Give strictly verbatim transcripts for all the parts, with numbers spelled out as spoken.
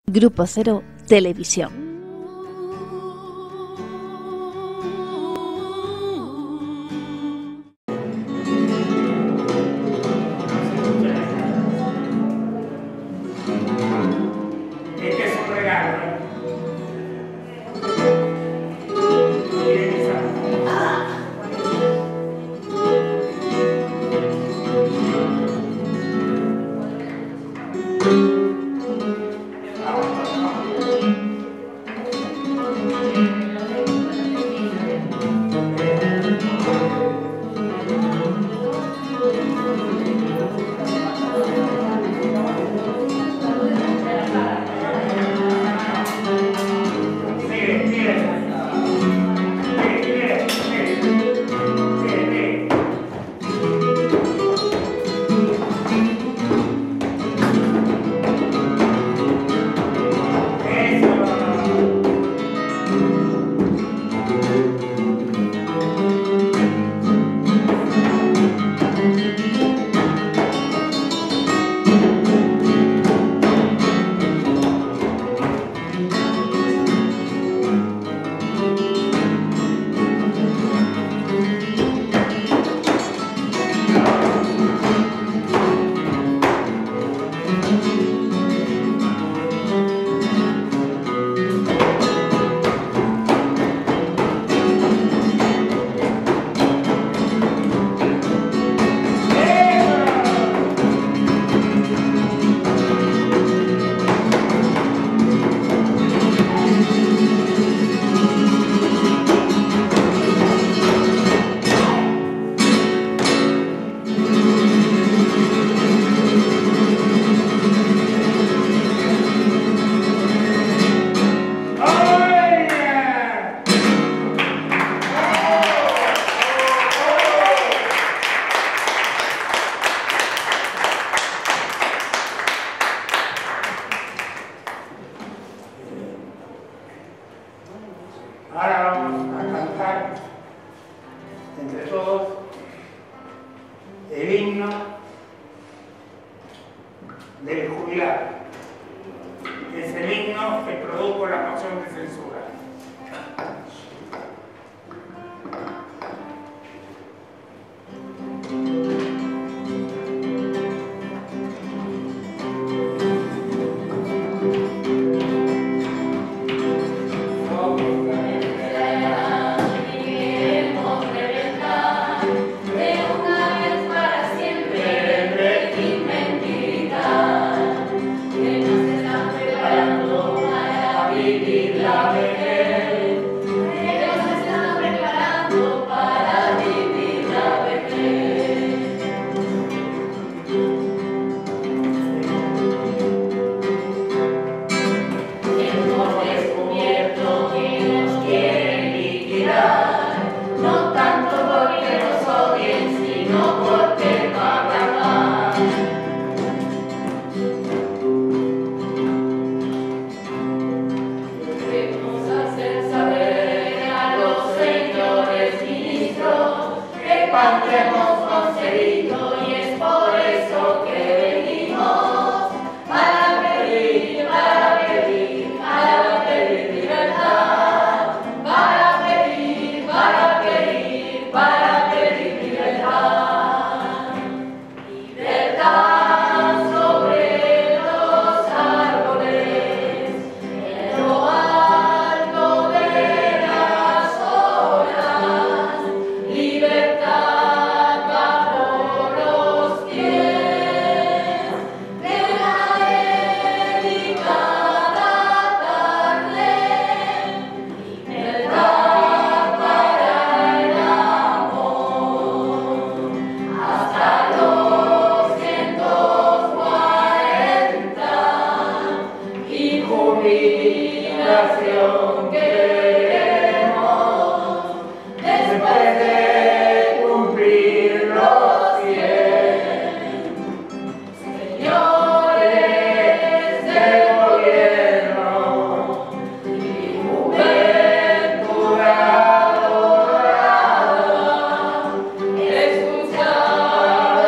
Grupo Cero Televisión. Este es un regalo, ¿eh? Ahora vamos a cantar entre todos el himno del jubilado, que es el himno que produjo la moción de censura.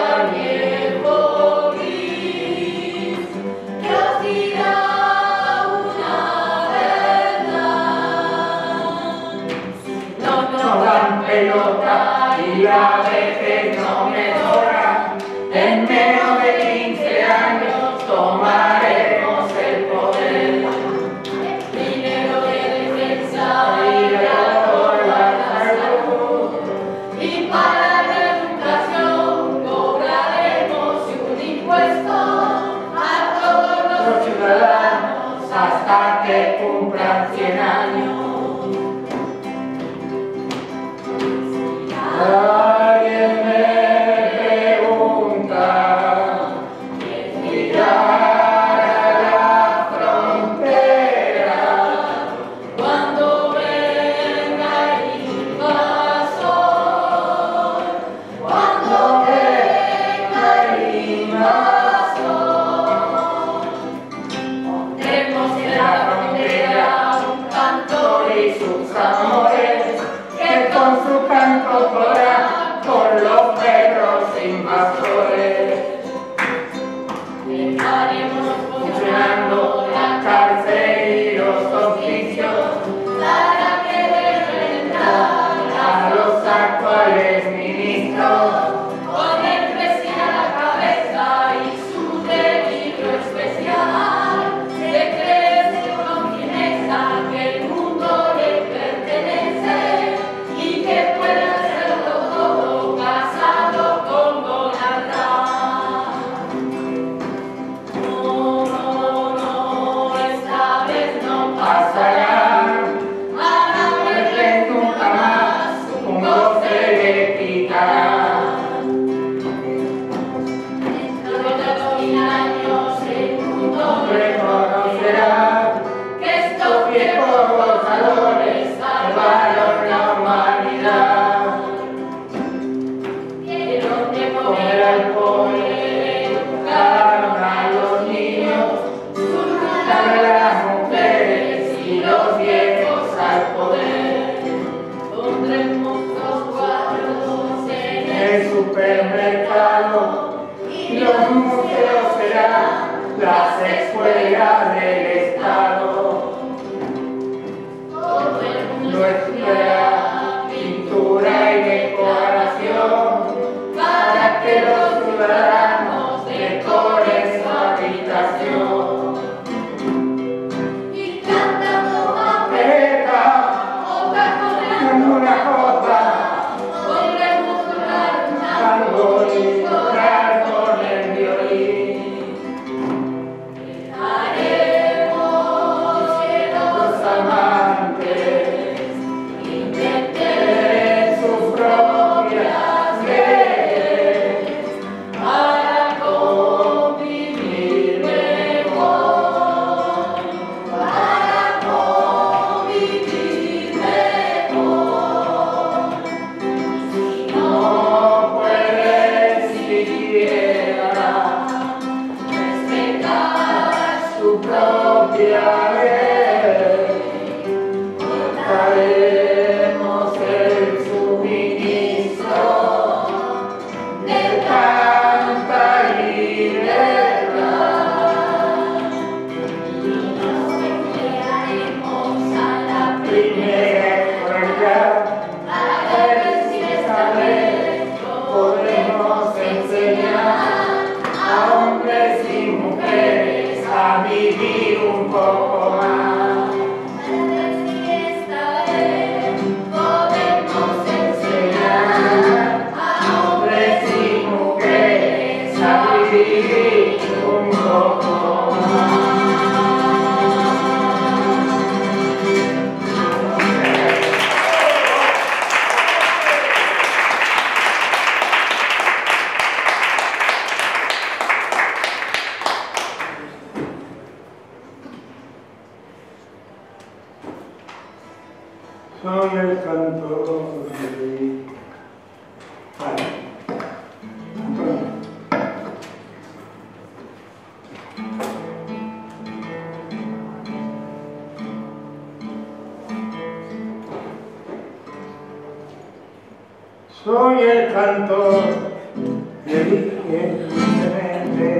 Dios dirá hasta que cumplan cien años. Alguien me pregunta, ¿es mirar a la frontera cuando venga el invasor? Cuando venga el invasor, pondremos en la frontera un cantor y sus amores, que con su canto corra por los perros invasores. Estaremos funcionando la cárcel y los hospicios para que dejen entrar a los actuales ministros, con el presidente a la cabeza y su delito especial de creerse con fineza que el mundo le pertenece y que puede hacerlo todo casado con Donald Trump. No, no, no, esta vez no pasará. A la muerte nunca más un goce le quitará. Dentro de dos mil años el mundo reconocerá que estos viejos gozadores salvaron la humanidad. Dieron de comer al pobre, educaron a los niños, surcaron a las mujeres y los viejos al poder. Pondremos los cuadros en el supermercado y los museos serán las escuelas del Estado. Todo el mundo estudiará pintura y decoración para que los ciudadanos decoren su habitación. Y cantando papeta o con una jota, podremos tocar un tango y tocar con el violín. Haremos que los amantes inventen sus propias leyes para convivir mejor, para convivir mejor. Si no pueden siquiera respetar su propia ley, cortaremos el suministro de tanta libertad y nos emplearemos a la primera escuela para ver si esta vez podremos enseñar a hombres y mujeres a vivir un poco más. Para ver si esta vez podemos enseñar a hombres y mujeres a vivir un poco más. Soy el cantor de Vale. Antonio. Soy el cantor que dije dulcemente,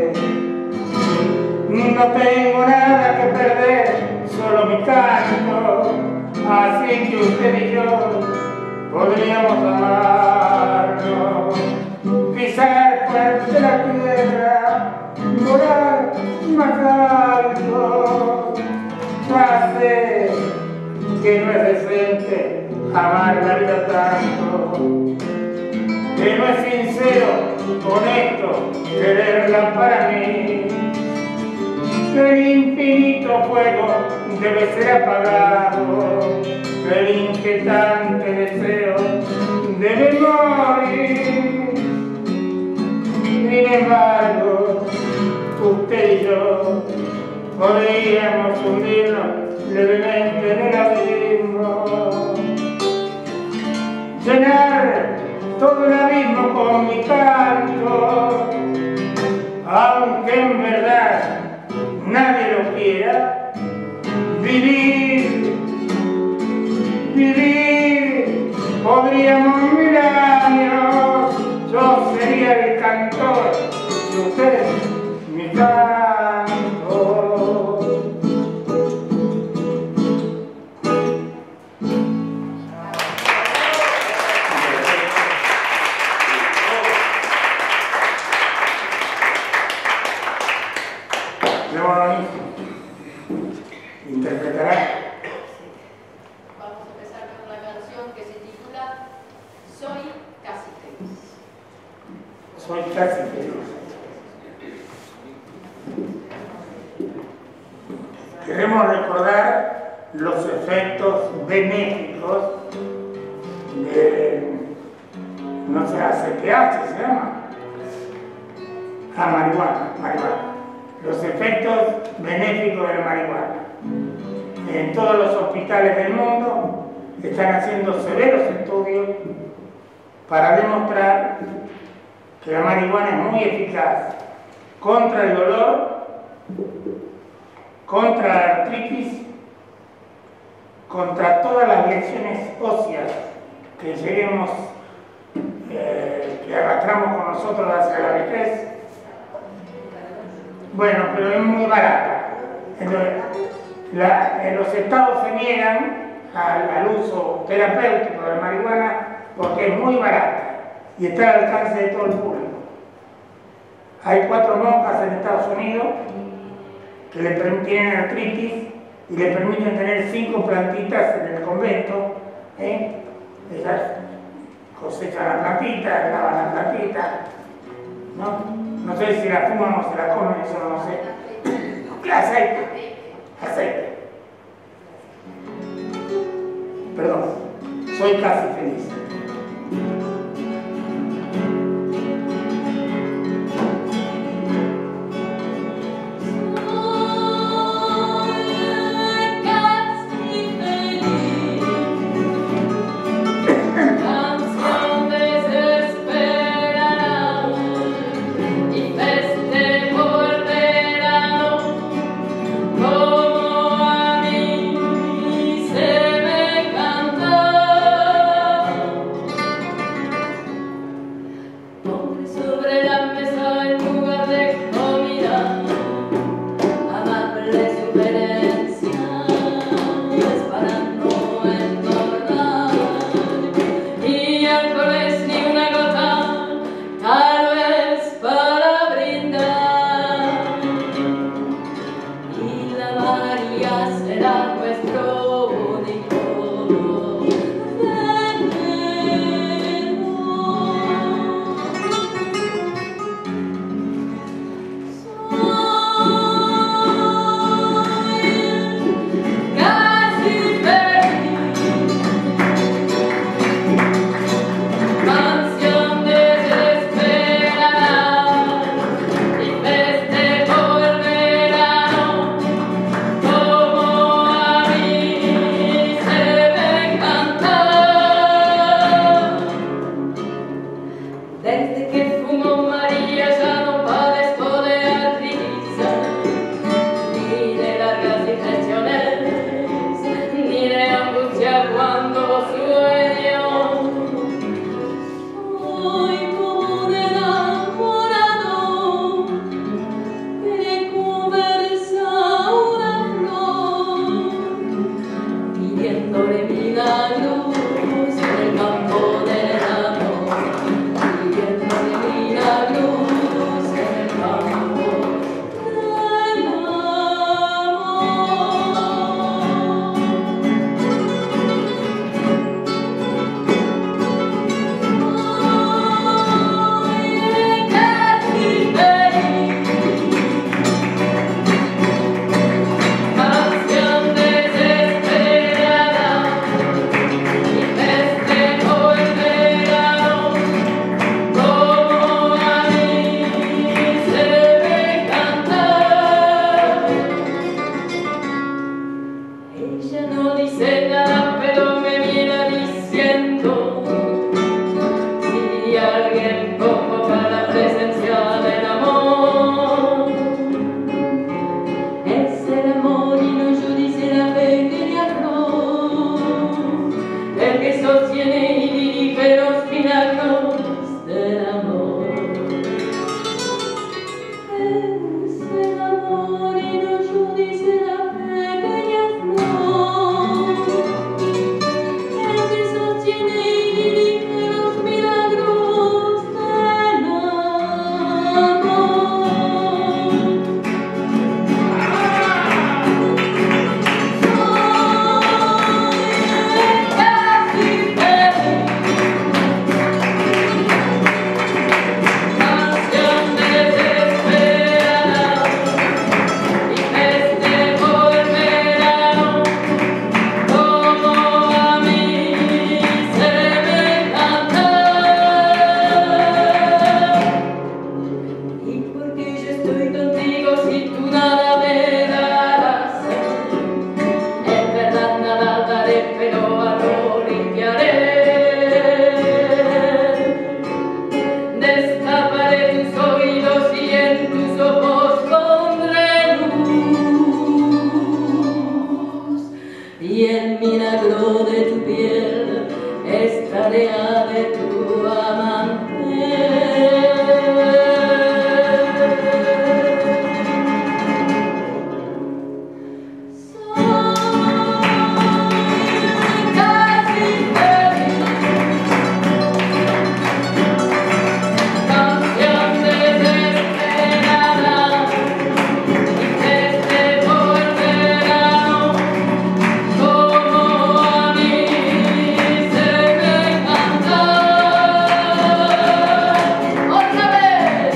no tengo nada que perder, solo mi canto. Así que usted y yo podríamos amarnos, pisar fuerte la tierra, volar más alto. Ya sé que no es decente amar la vida tanto, que no es sincero, honesto, quererla para mí. El infinito fuego debe ser apagado, el inquietante deseo debe morir. Sin embargo, usted y yo podríamos hundirnos levemente en el abismo, llenar todo el abismo con mi canto, aunque en verdad nadie lo quiera. Vivir, vivir, podríamos mil años, yo sería el cantor y usted mi canto. Interpretará. Vamos a empezar con una canción que se titula Soy casi feliz. Soy casi feliz. Queremos recordar los efectos benéficos de, no sé, A C T H se llama, a marihuana, marihuana. Los efectos benéficos de la marihuana. En todos los hospitales del mundo están haciendo severos estudios para demostrar que la marihuana es muy eficaz contra el dolor, contra la artritis, contra todas las lesiones óseas que lleguemos, eh, que arrastramos con nosotros hacia la vejez. Bueno, pero es muy barata. Entonces, la, eh, los estados se niegan al, al uso terapéutico de la marihuana porque es muy barata y está al alcance de todo el público. Hay cuatro monjas en Estados Unidos que le tienen artritis y le permiten tener cinco plantitas en el convento. ¿eh? Ellas cosechan las plantitas, lavan las plantitas, ¿no? No sé si la fuman o se la comen, eso no lo sé. Aceite. Aceite. Perdón. Soy casi feliz. Como a mí se me canta. Ella no dice nada, pero me mira diciendo: si alguien convoca la presencia del amor, es el amor y no yo, dice la pequeña flor, el que sostiene y dirige los milagros del amor. Es el amor y no yo, dice la pequeña flor, el que sostiene y dirige los milagros del amor. Soy casi feliz, canción desesperada, y festejo el verano como a mí se me canta. ¿Y por qué yo estoy contigo si tú nada me darás? En verdad nada daré, pero valor limpiaré. Destaparé tus oídos y en tus ojos pondré luz, y el milagro de tu piel es tarea de tu amante. Soy casi feliz, canción desesperada, y festejo el verano como a mí se me canta. Otra vez.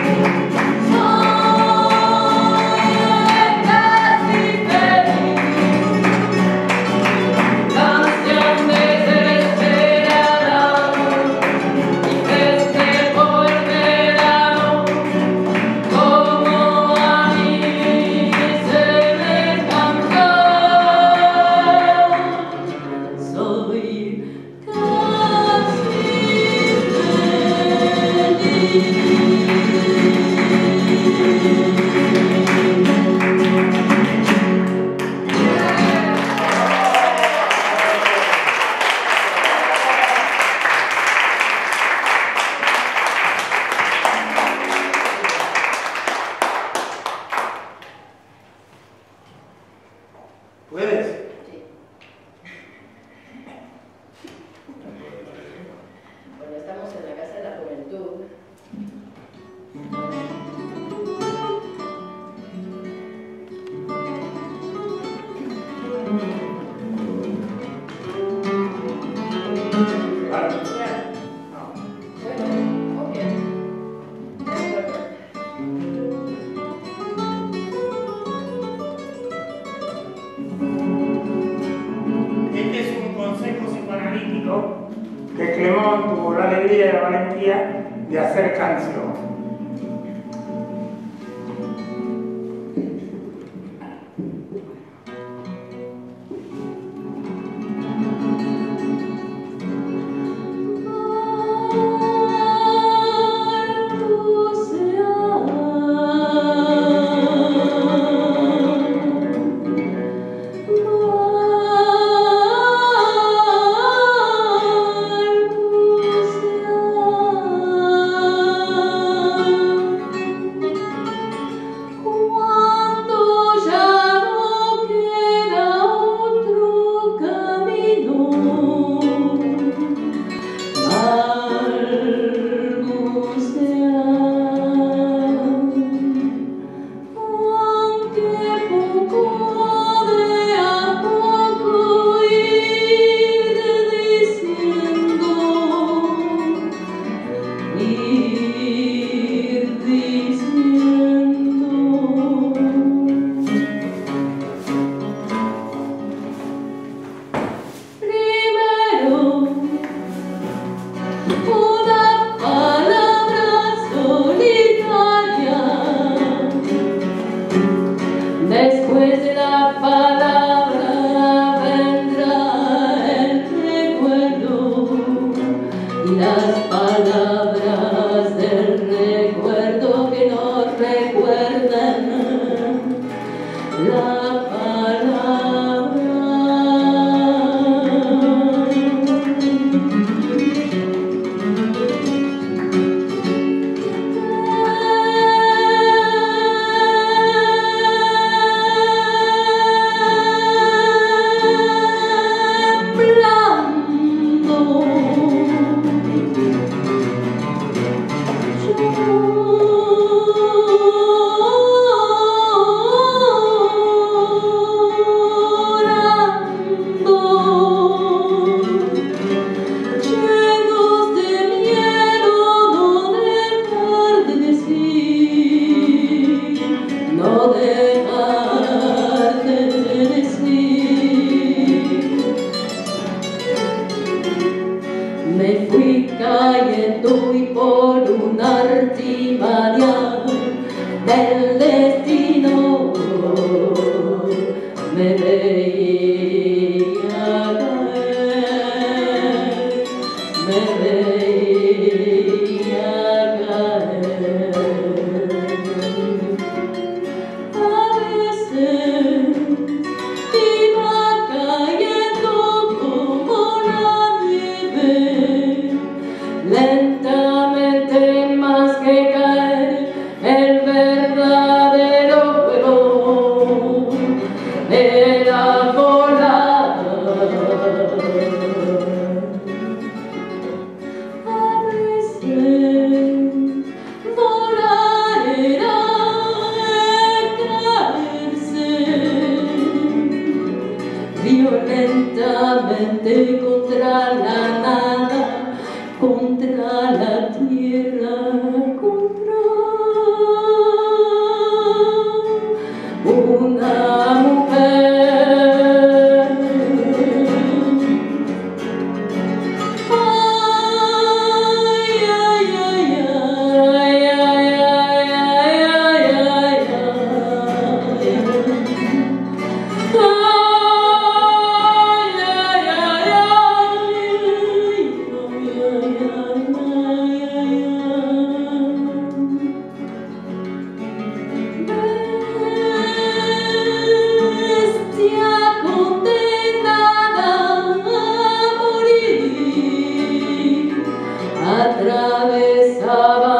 Soy casi feliz, canción desesperada, y festejo el verano como a mí se me canta. Soy casi ¿Puedes? Sí. Bueno, estamos en la Casa de la Juventud. Vale. Bueno, ok. De acuerdo. Este es un consejo psicoanalítico que Clemón tuvo la alegría y la valentía de hacer canción. Mar, viento y por una artimaña del destino me veía caer, me veía caer. A veces iba cayendo como la nieve, lentamente más que caer el verdadero juego era volar. A veces volar era caerse violentamente contra la nada, contra la tierra, contra una mujer. Ay, ay, ay, ay, ay, ay, ay, ay, bestia condenada a morir, atravesaba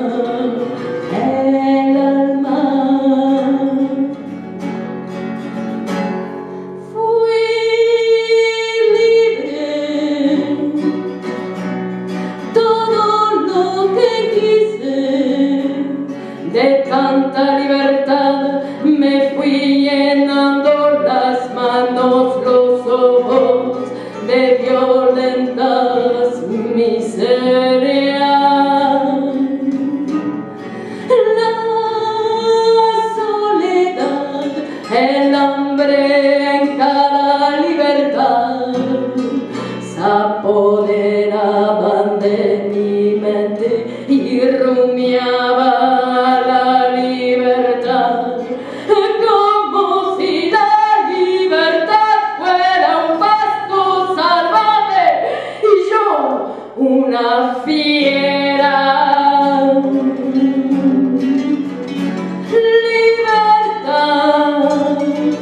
el alma. Fui libre, todo lo que quise, de tanta libertad me fui llenando las manos, los ojos de violentas miserias. La soledad, el hambre en cada libertad se apoderaban de mi mente y rumiaba la libertad, como si la libertad fuera un pasto salvaje y yo una fiera. Libertad,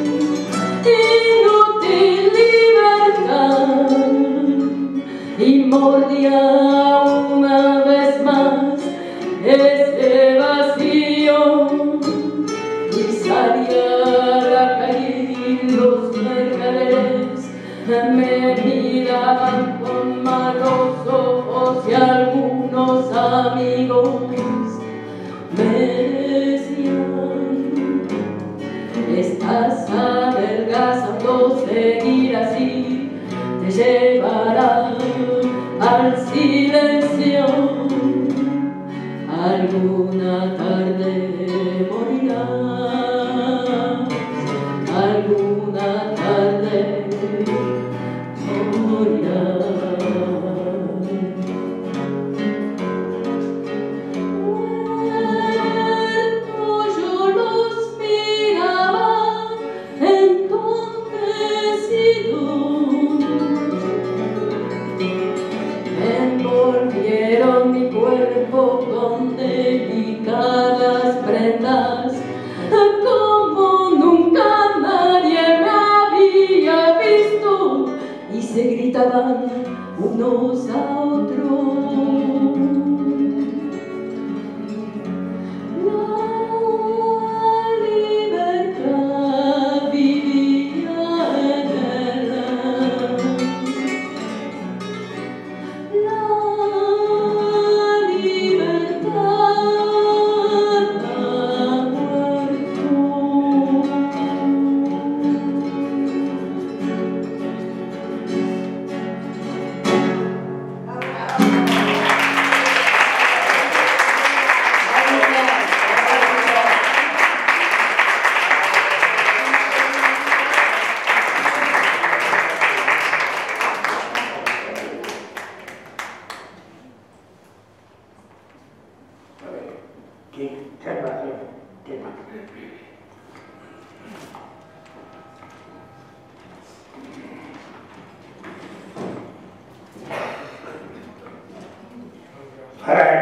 inútil libertad, y mordía una vez más ese vacío y salía a la calle y los mercaderes me miraban con malos ojos y algunos amigos me decían: estás adelgazando, seguir así te llevará al silencio, alguna tarde morirás, alguna tarde morirás. Muerto yo los miraba entonces envolvieron mi cuerpo con delicadas prendas, como nunca nadie me había visto, y se gritaban unos a otros. La libertad vivía en el la libertad ha muerto.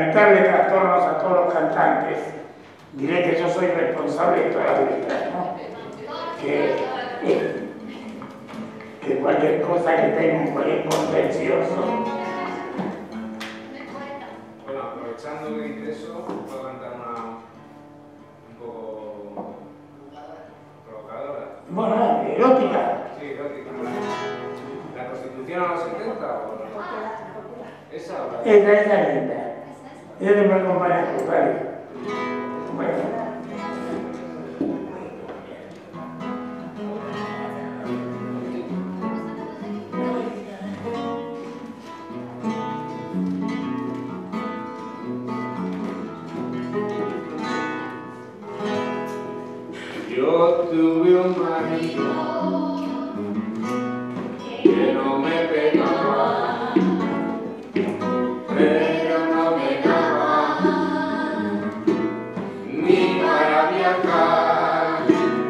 evitarle trastornos a todos los cantantes, diré que yo soy responsable de todas las letras, ¿no? Que, eh, que cualquier cosa que tenga cualquier contencioso. Bueno, aprovechando que dice eso, puedo cantar una un poco provocadora. Bueno, erótica. Sí, erótica. ¿La Constitución a los setenta o no? ¿Esa o la? Esa, esa es linda. Ella te puede acompañar, vale. Bueno. Yo tuve un marido que no me pegaba, pero no me daba ni para viajar.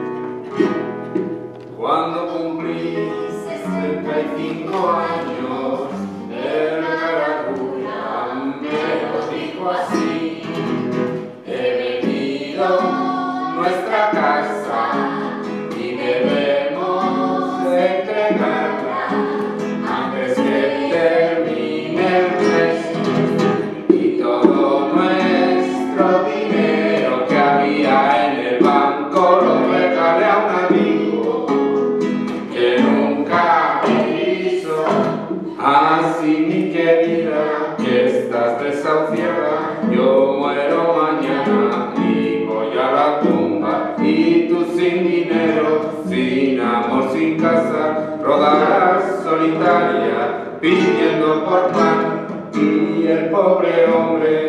Cuando cumplí sesenta y cinco años, el caradura me lo dijo así: he venido a nuestra casa y debemos entregarla antes que termine el mes, y todo nuestro dinero que había en el banco lo regalé a un amigo que nunca me quiso. Así, mi querida, que estás desahuciada, yo muero mañana y voy a la tumba, y tú sin dinero, sin amor, sin casa, rodarás solitaria pidiendo por pan. Y el pobre hombre,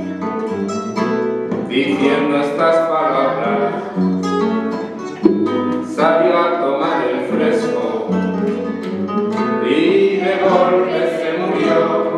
diciendo estas palabras, salió a tomar el fresco y de golpe se murió.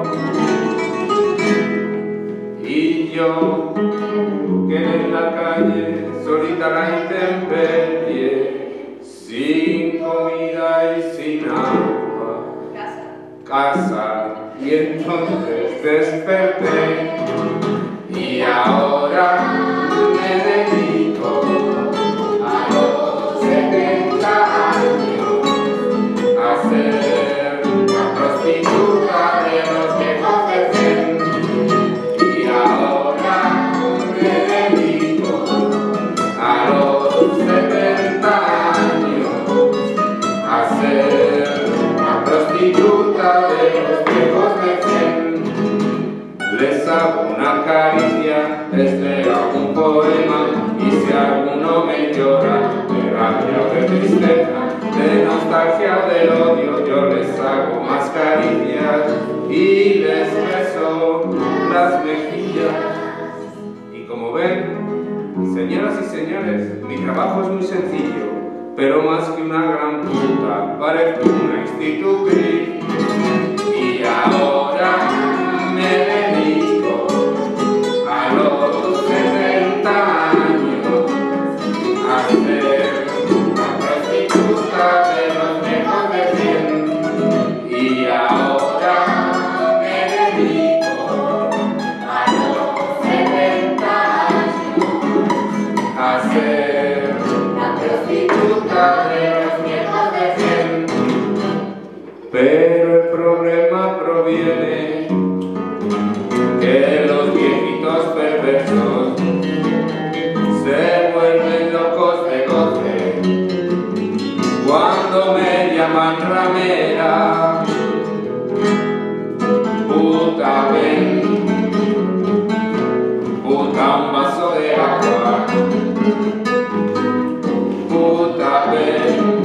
Y yo quedé en la calle, solita la intemperie, sin comida y sin agua, casa, y entonces desperté, y ahora me dedico a los setenta años a ser la prostituta de los viejos de cien. Y ahora me dedico a los setenta años a ser la prostituta de los viejos de cien. Les hago una caricia, les leo un poema, y si alguno me llora de rabia o de tristeza, de nostalgia o del odio, yo les hago más caricias y les beso las mejillas. Y como ven, señoras y señores, mi trabajo es muy sencillo, pero más que una gran puta, parezco una institutriz. Y ahora me dedico a los setenta años a ser la prostituta de los viejos de cien. Y ahora me dedico a los setenta años a ser la prostituta de los viejos de cien. Pero el problema proviene que los viejitos perversos se vuelven locos de goce cuando me llaman ramera. Puta, ven, puta, un vaso de agua. Puta, ven,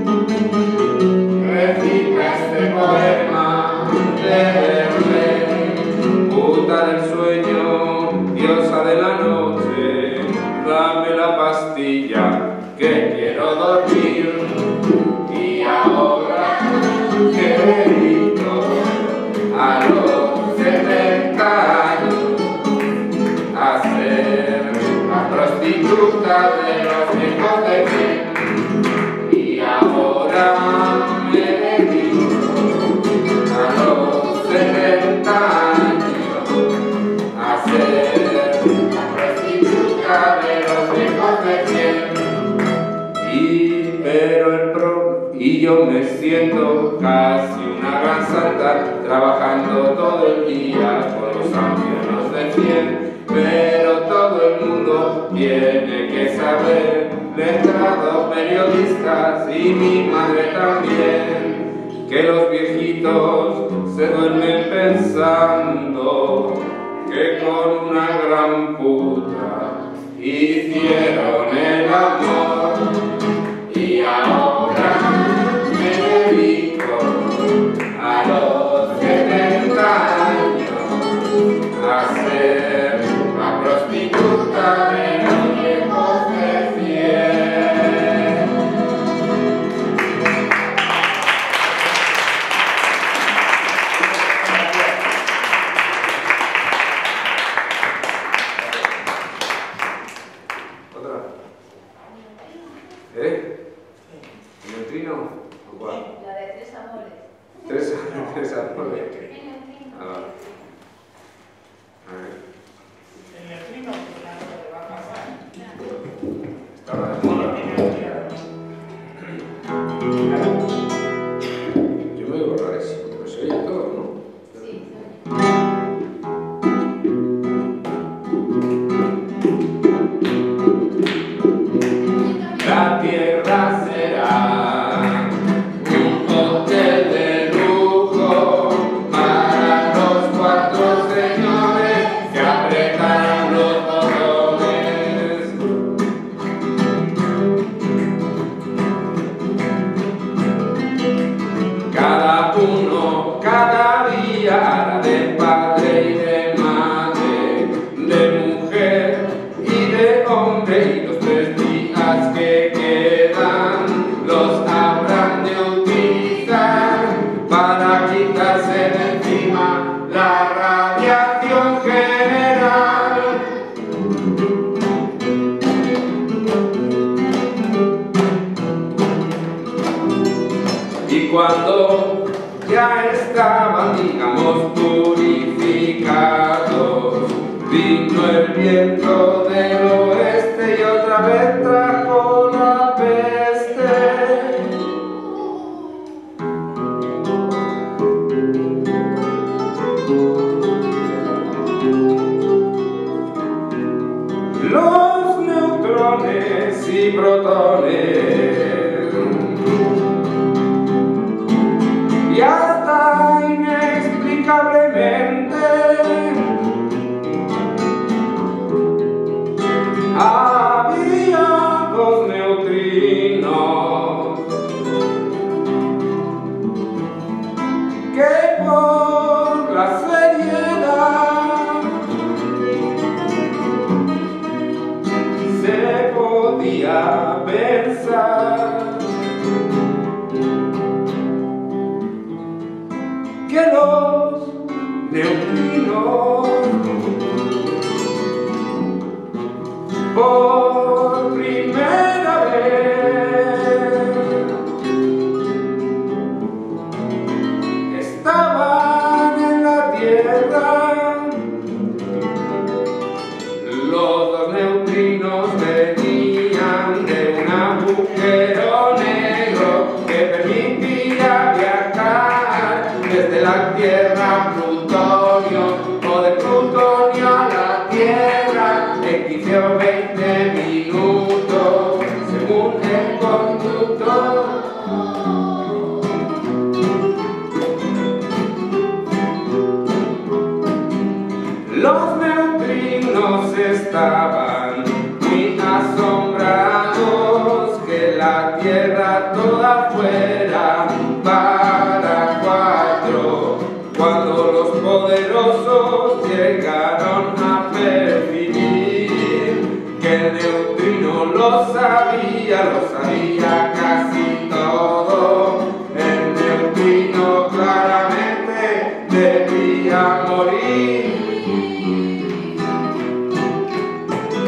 recita este poema de Verlaine. Puta del sueño, diosa de la noche, dame la pastilla que quiero dormir. Y ahora que dedico a los setenta años a ser la prostituta de y yo me siento casi una gran santa, trabajando todo el día con los ancianos de cien. Pero todo el mundo tiene que saber, letrados, periodistas y mi madre también, que los viejitos se duermen pensando que con una gran puta hicieron el amor. Y ahora me dedico a los setenta años a ser la prostituta de los viejos de cien. ¿Otra? ¿Eh? ¿Neutrino? ¿O cuál? La de tres amores. Tres, tres amores. Ah, vale. A ver. El neutrino, claro, le va a pasar. Estaba de moda. Yo me oigo rarísimo, pero se oye todo, ¿no? Sí, La tierra será un hotel de lujo para los cuatro señores que apretan los botones. Cada uno, cada día hará de padre y de madre, de mujer y de hombre, y los tres días que quedan los habrán de utilizar para quitarse de encima la radiación general. Y cuando ya estaban, digamos, purificados, vino el viento del oeste y otra vez trajo la peste. Los neutrones y protones y hasta inexplicablemente había dos neutrinos que por la seriedad se podía pensar que los neutrinos por primera vez estaban en la Tierra. Los dos neutrinos venían de un agujero negro que permitía viajar desde la Tierra a Plutonio o de Plutonio a la Tierra en quince o veinte minutos según el conductor. Los neutrinos estaban muy asombrados que la Tierra toda fuera para cuatro, cuando los poderosos llegaron a percibir que el neutrino lo sabía, lo sabía casi todo. El neutrino claramente debía morir.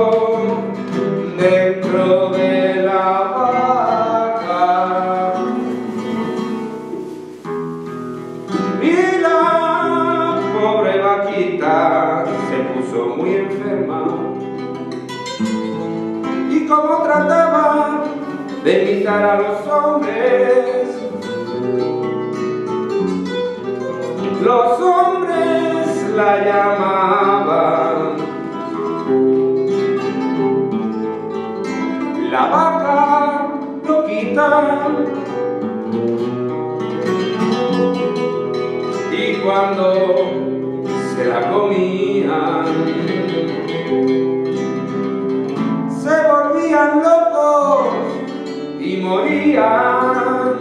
dentro de la vaca. Y la pobre vaquita se puso muy enferma, y como trataba de imitar a los hombres, los hombres la llamaban la vaca loquita. Y cuando se la comían, se volvían locos y morían.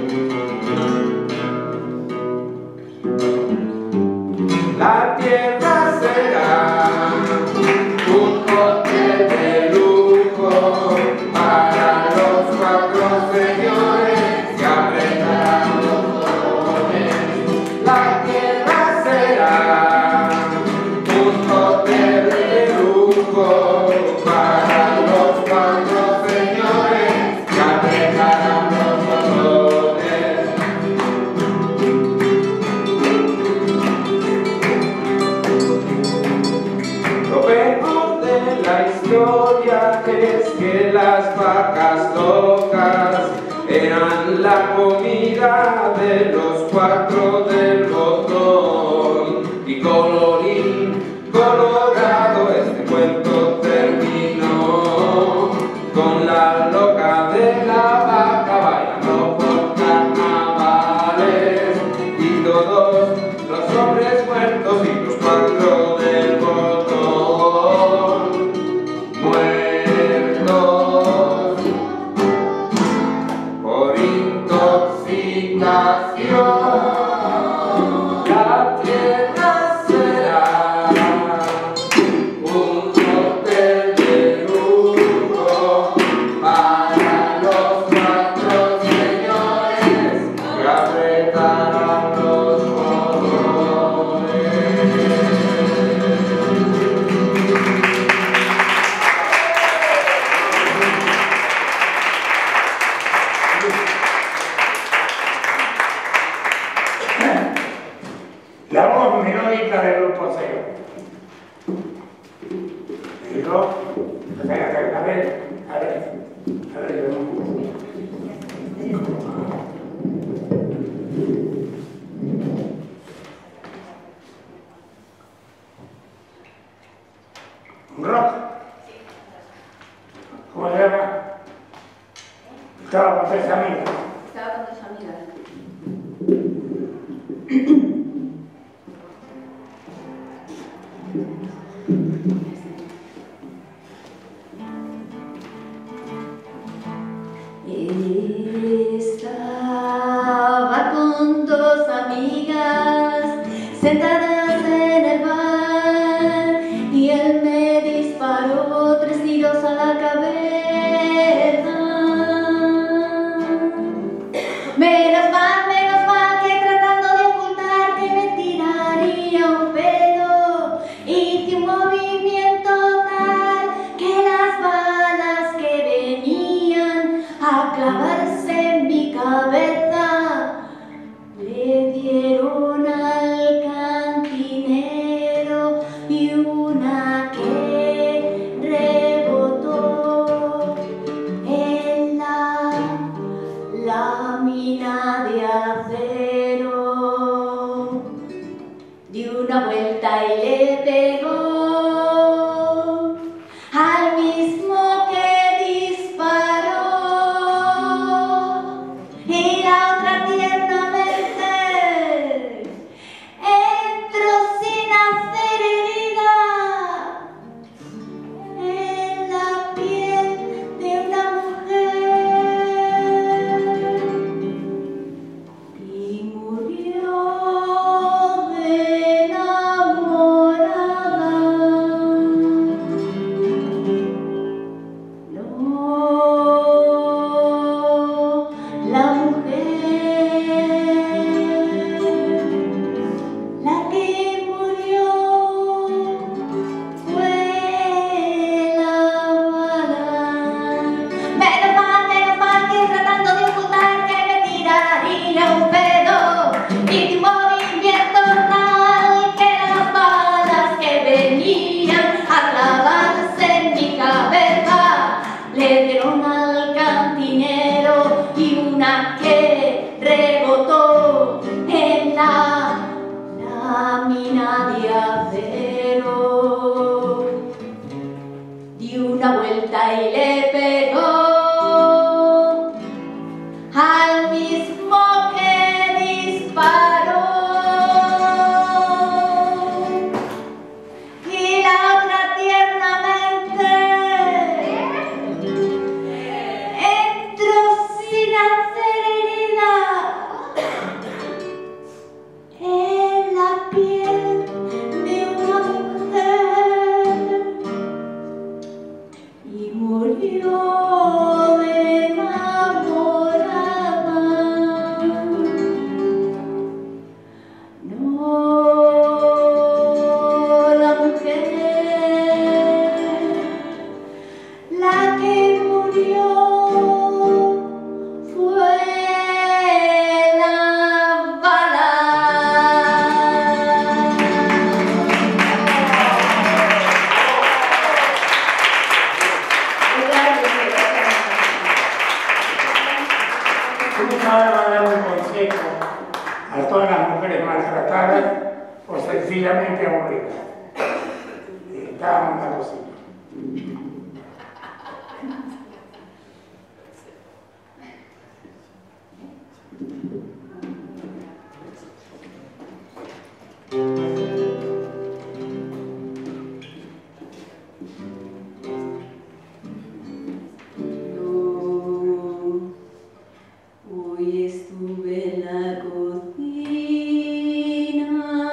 La tierra será un hotel de lujo para los cuatro señores que apretarán los botones. La tierra será un hotel de lujo para los cuatro señores que apretarán los botones. Lo peor de la historia es que las vacas locas eran la comida de los cuatro del botón. Y colorín colorado, este cuento terminó con la loca de la vaca bailando por carnavales, y todos los hombres muertos y los cuatro del botón muertos por intoxicación. La tierra será un hotel de lujo para los cuatro señores que apretarán los botones. La voz melódica del grupo cero. Y yo, a ver, a ver, a ver, a ver, a ver, un rock. ¿Cómo se llama? Estaba con tres amigas. Estaba con tus amigas. Estaba con dos amigas sentadas en el bar, y él me disparó tres tiros a la cabeza. Menos mal, menos mal que tratando de ocultar que me tiraría un pedo, hice un movimiento tal que las balas que venían a clavarse en mi cabeza le dieron al cantinero, y una que rebotó en la lámina de acero, dio una vuelta y le pegó al mismo que disparó, y la le dieron al cantinero y una que rebotó en la lámina de acero. Dio una vuelta y le pegó al mismo que disparó. Y la otra tiernamente entró sin hacer herida en la piel de una mujer y murió de enamorada. No, la mujer, la que murió fue la bala. Vamos ahora a dar un consejo a todas las mujeres maltratadas o sencillamente aburridas. Estábamos en la cocina. Hoy estuve en la cocina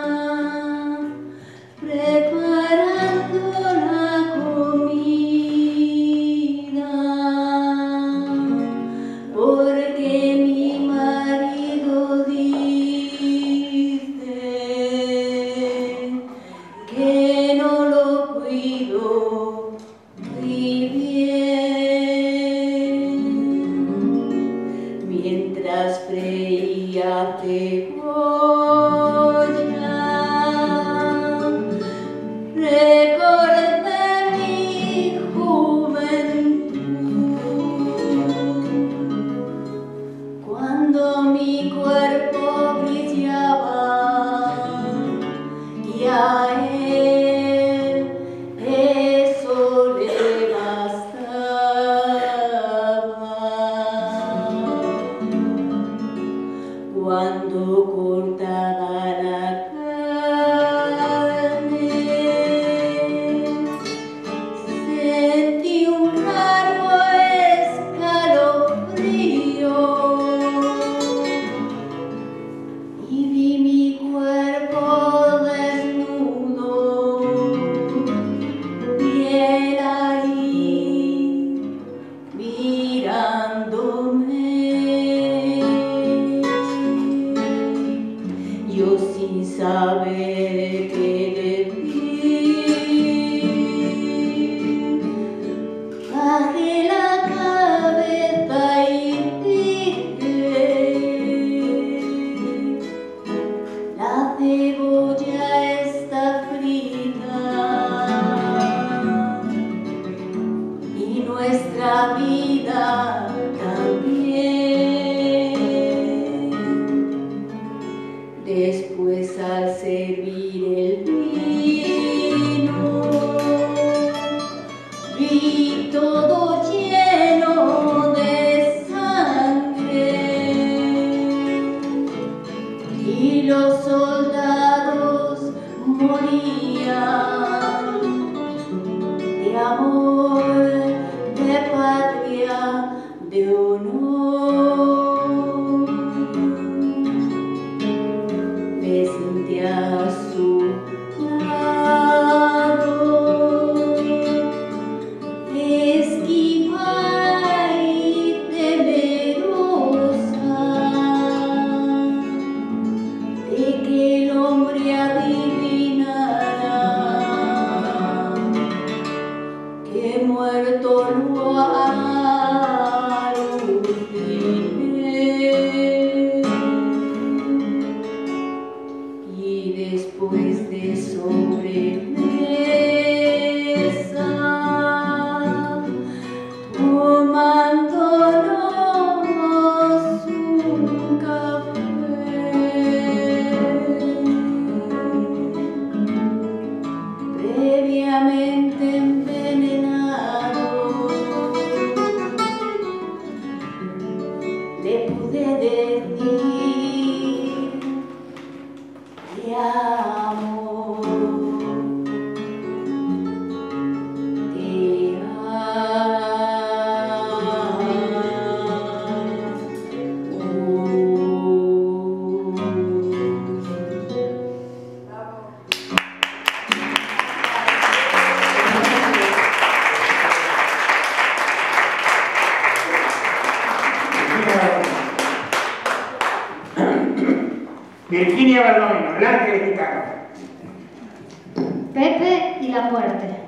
preparando la comida, porque mi marido dice que no lo cuido muy bien. Mientras freía cebolla, recordé mi juventud, cuando mi cuerpo brillaba y a él eso le bastaba. Cuando cortaba la carne, sentí un raro escalofrío y vi mi cuerpo desnudo bien ahí mirándome. Yo sin saber qué decir, bajé la cabeza y dije: la cebolla está frita y nuestra vida también. Después, al servir el vino, vi todo lleno de sangre y los soldados morían de amor, de patria, de honor. Me sentí asustado, esquiva y temerosa de que el hombre adivinara que muerto lo aluciné. Y después de sobremesa, Virginia Baldomino, el ángel gitano. Pepe y la muerte.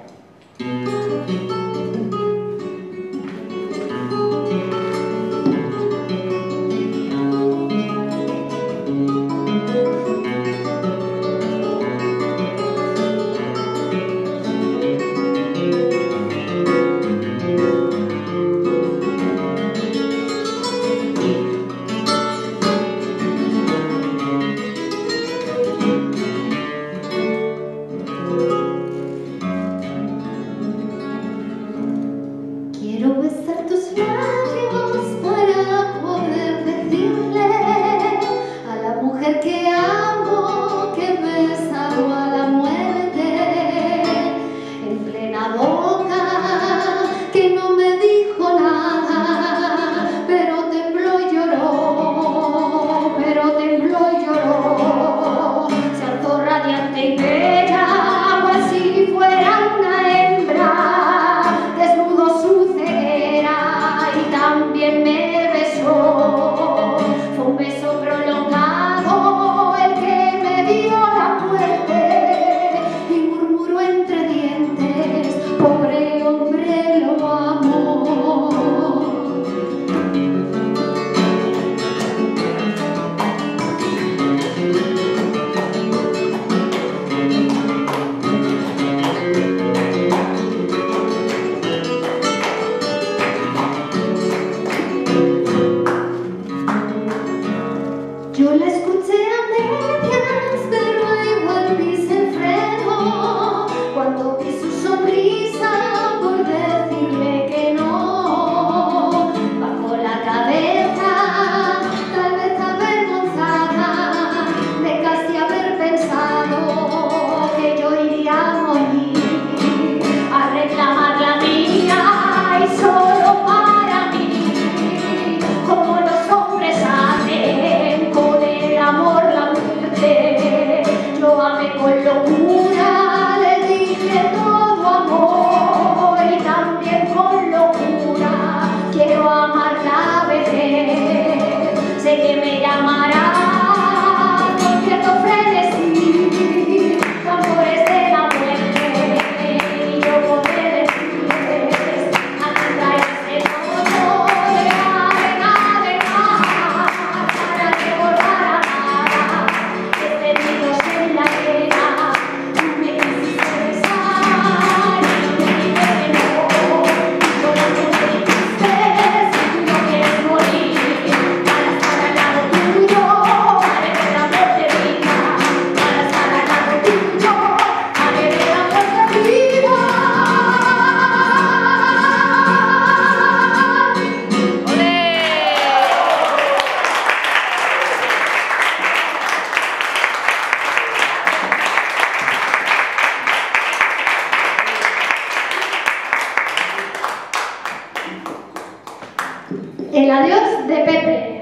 El adiós de Pepe.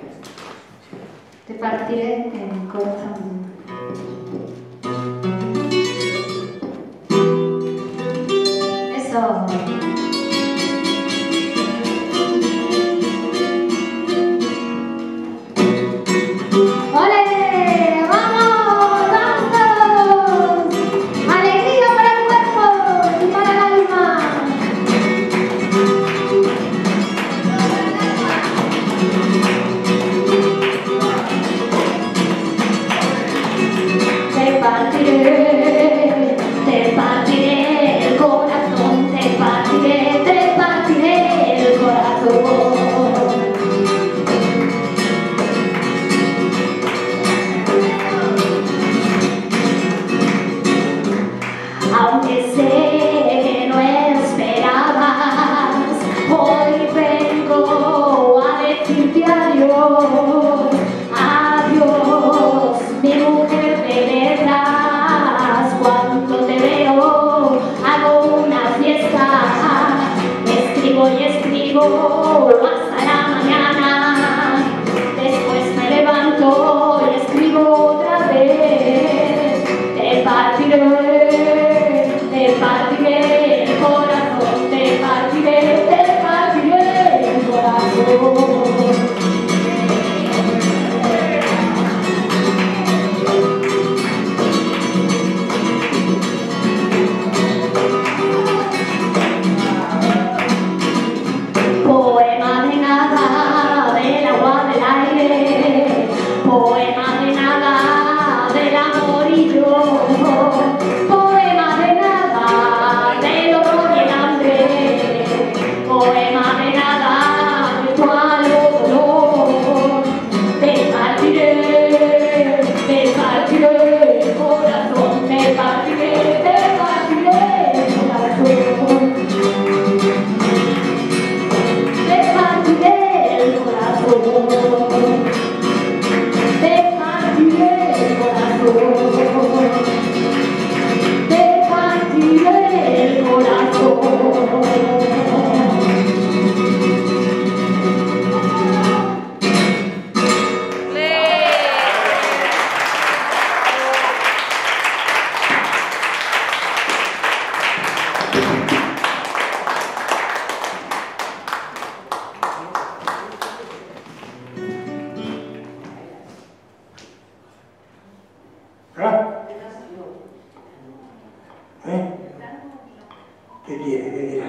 Te partiré el corazón. Eso. ¡Ole! ¡Vamos! ¡Vamos! ¡Alegría para el cuerpo y para el alma! Te partiré, te partiré el corazón, te partiré, te partiré el corazón. Aunque sé que no esperabas, hoy vengo a decirte adiós, adiós, mi mujer de letras. Cuando te veo hago una fiesta, escribo y escribo hasta la mañana, después me levanto y escribo otra vez. Te partiré, te partiré el corazón, te partiré, te partiré el corazón. poema de nada, de cual dolor. Te partiré, te partiré, corazón, te partiré, te partiré, corazón. Te partiré el corazón. Te partiré el corazón. Te partiré el corazón. ¿Ah? ¿Eh? ¿Qué quiere? ¿Qué quiere?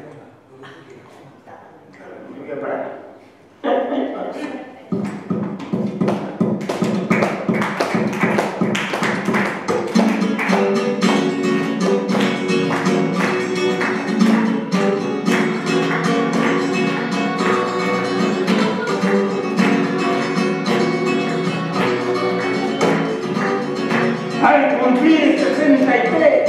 Claro, me voy a parar. Al cumplir sesenta y tres,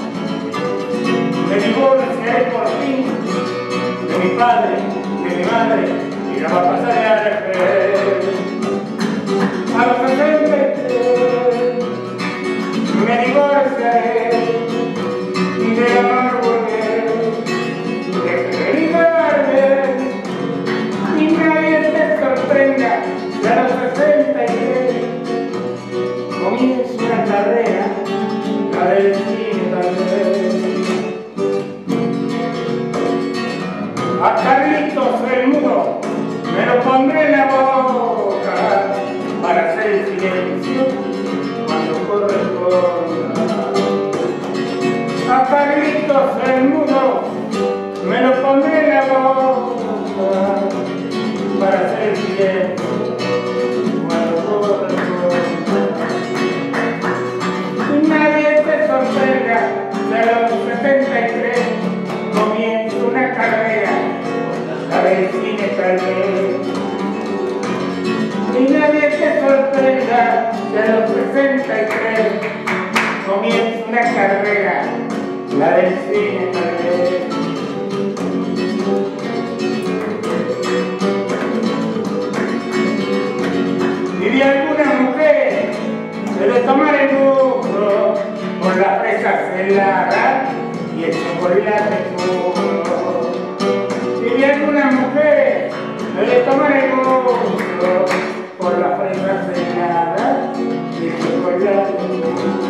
me divorciaré por fin de mi padre, de mi madre, y la va a pasar a refer. A los sesenta y tres, me divorciaré de amor volver, de felicidad, y nadie se sorprenda de a los sesenta y tres. Comienza una carrera, la del cine tal vez. A Carlitos el mudo me lo pondré en la boca para hacer el silencio cuando corresponda. A Carlitos el mudo me lo pondré en la boca para hacer el silencio cuando corresponda. Nadie se sorprenda, de los setenta y tres comienza una carrera, la del cine tal vez. Y nadie se sorprenda, de los sesenta y tres comienza una carrera, la del cine tal vez. Y de alguna mujer se le toma el gusto con las fresas heladas y el chocolate puro. Y de alguna mujer se le toma el gusto con las fresas heladas y el chocolate puro.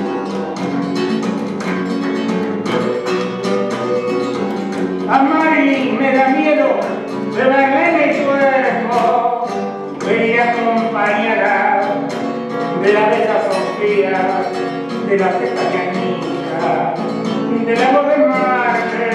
A Marilyn me da miedo de verla en el cuerpo, venía acompañada de la bella Sofía, de la pestañanita, de la voz de Marte.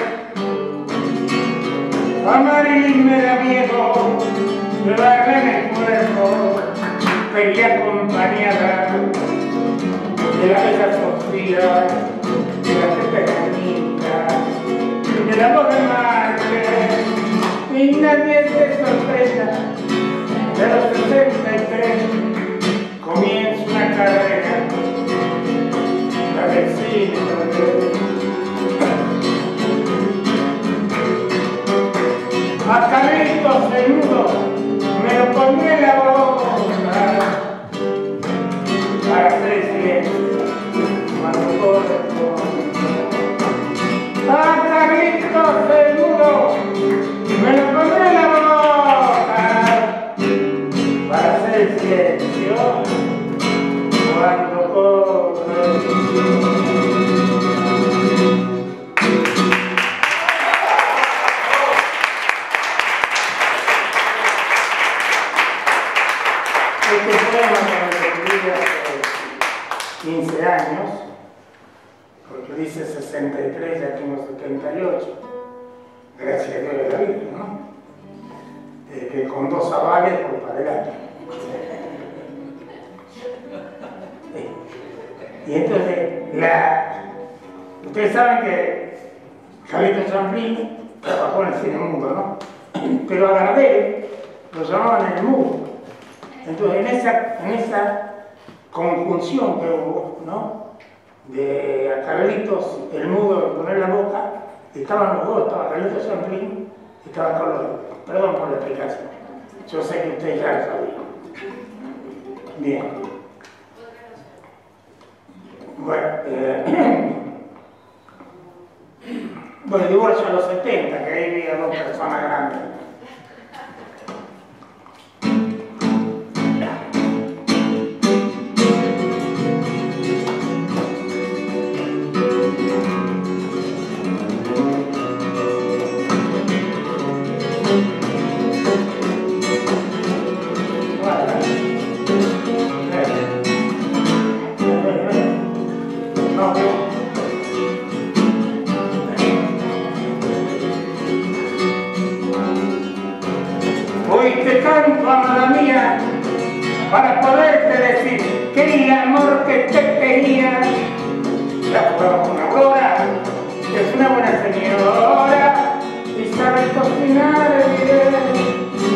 A Marilyn me da miedo de verla en el cuerpo, venía acompañada de la bella Sofía, de la pestañanita, de la voz de Marte. Y nadie se sorprenda, de los sesenta y tres comienza una carrera, la del cine tal vez. A Carlitos el nudo me lo pondré en la boca para hacer silencio cuando corresponde. A Carlitos el nudo me lo pondré en la boca para hacer silencio cuando corresponde. Este poema me lo escribí hace quince años, porque dice sesenta y tres, ya tengo setenta y ocho, gracias a Dios de la vida, ¿no? Eh, que con dos avales por para adelante. Y entonces, la, ustedes saben que Carlitos Chaplin trabajó en el cine mudo, ¿no? Pero a Gardel lo llamaban el mudo. Entonces, en esa, en esa conjunción que hubo, ¿no? De a Carlitos, el mudo, de poner la boca, estaban los dos, estaba Carlitos Champlin y estaba Carlos. Perdón por la explicación. Yo sé que ustedes ya lo sabían. Bien. Bueno, eh, bueno, el divorcio a los setenta, que ahí había dos personas grandes. Para poderte decir que el amor que te tenía, la jugamos con Aurora, que es una buena señora y sabe cocinar bien.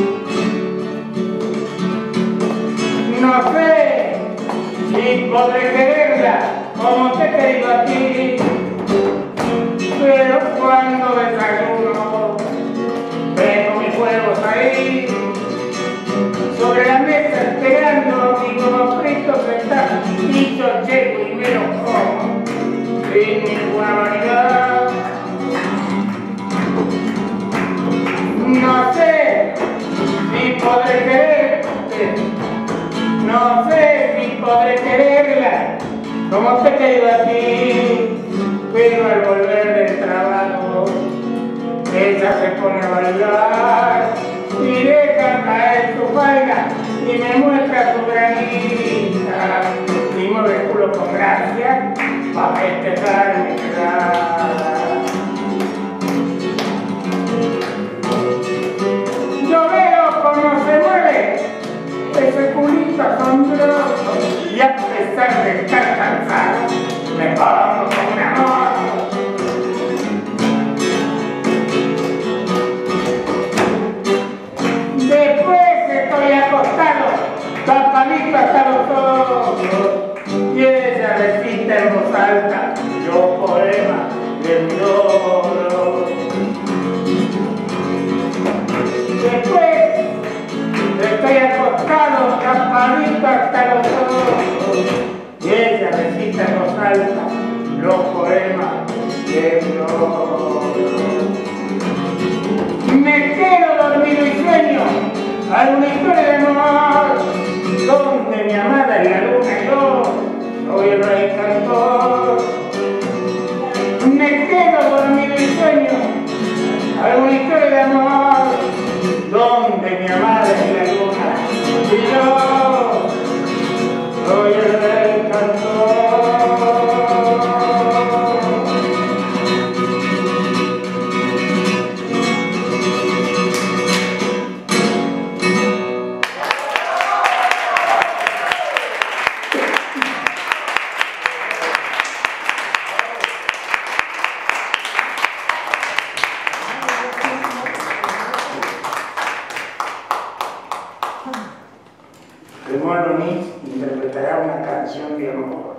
No sé si podré quererla como te he querido a ti, pero cuando desayuno tengo mis huevos ahí sobre la mesa esperando y como fritos están y yo llego y me los como sin ninguna vanidad. No sé si podré quererte, no sé si podré quererla como te he querido a ti, pero al volver del trabajo ella se pone a bailar y deja caer su falda y me muestra su granita y mueve el culo con gracia para festejar mi edad. Yo veo cómo se mueve ese culito asombroso y a pesar de estar cansado me pongo con un amor. Estoy acostado, tapadito hasta los ojos, y ella recita en voz alta los poemas de mi oro. Después estoy acostado, tapadito hasta los ojos, y ella recita en voz alta los poemas de mi oro. Me quedo dormido y sueño alguna historia de amor, donde mi amada es la luna y yo soy el rey cantor. Me quedo dormido y sueño alguna historia de amor, donde mi amada es la luna y yo soy el rey cantor. Interpretará una canción de amor.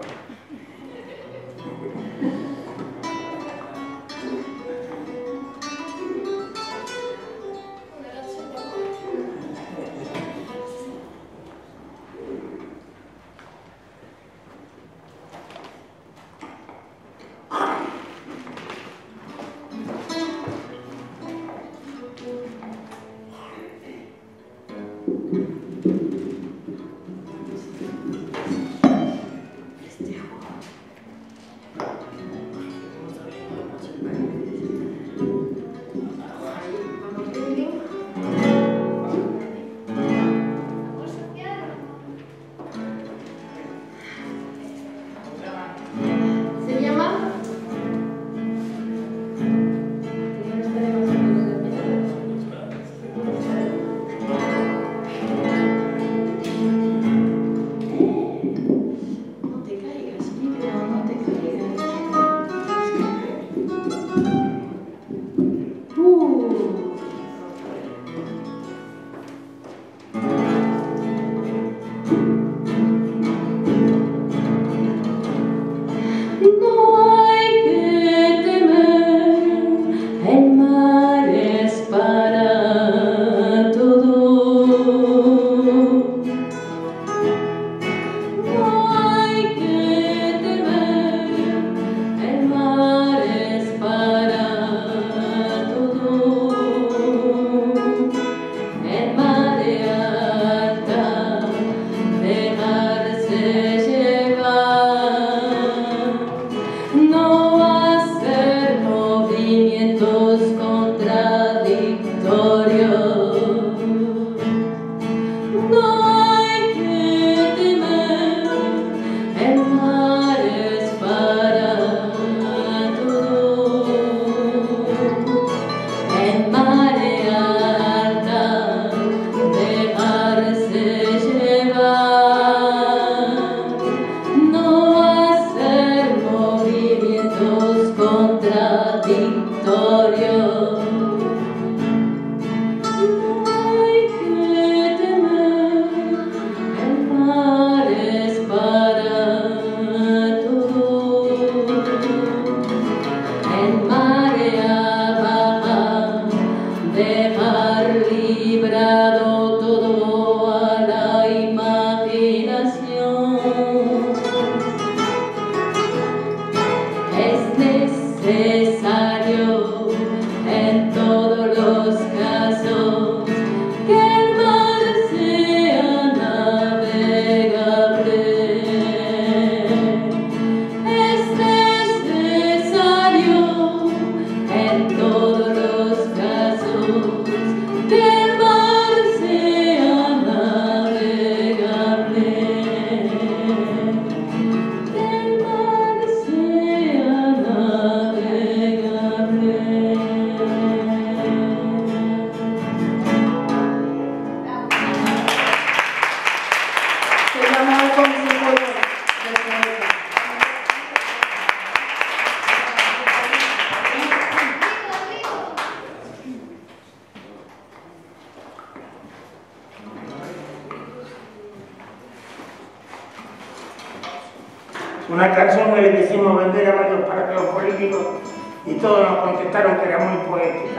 Una canción que le quisimos vender a varios partidos políticos y todos nos contestaron que era muy poética.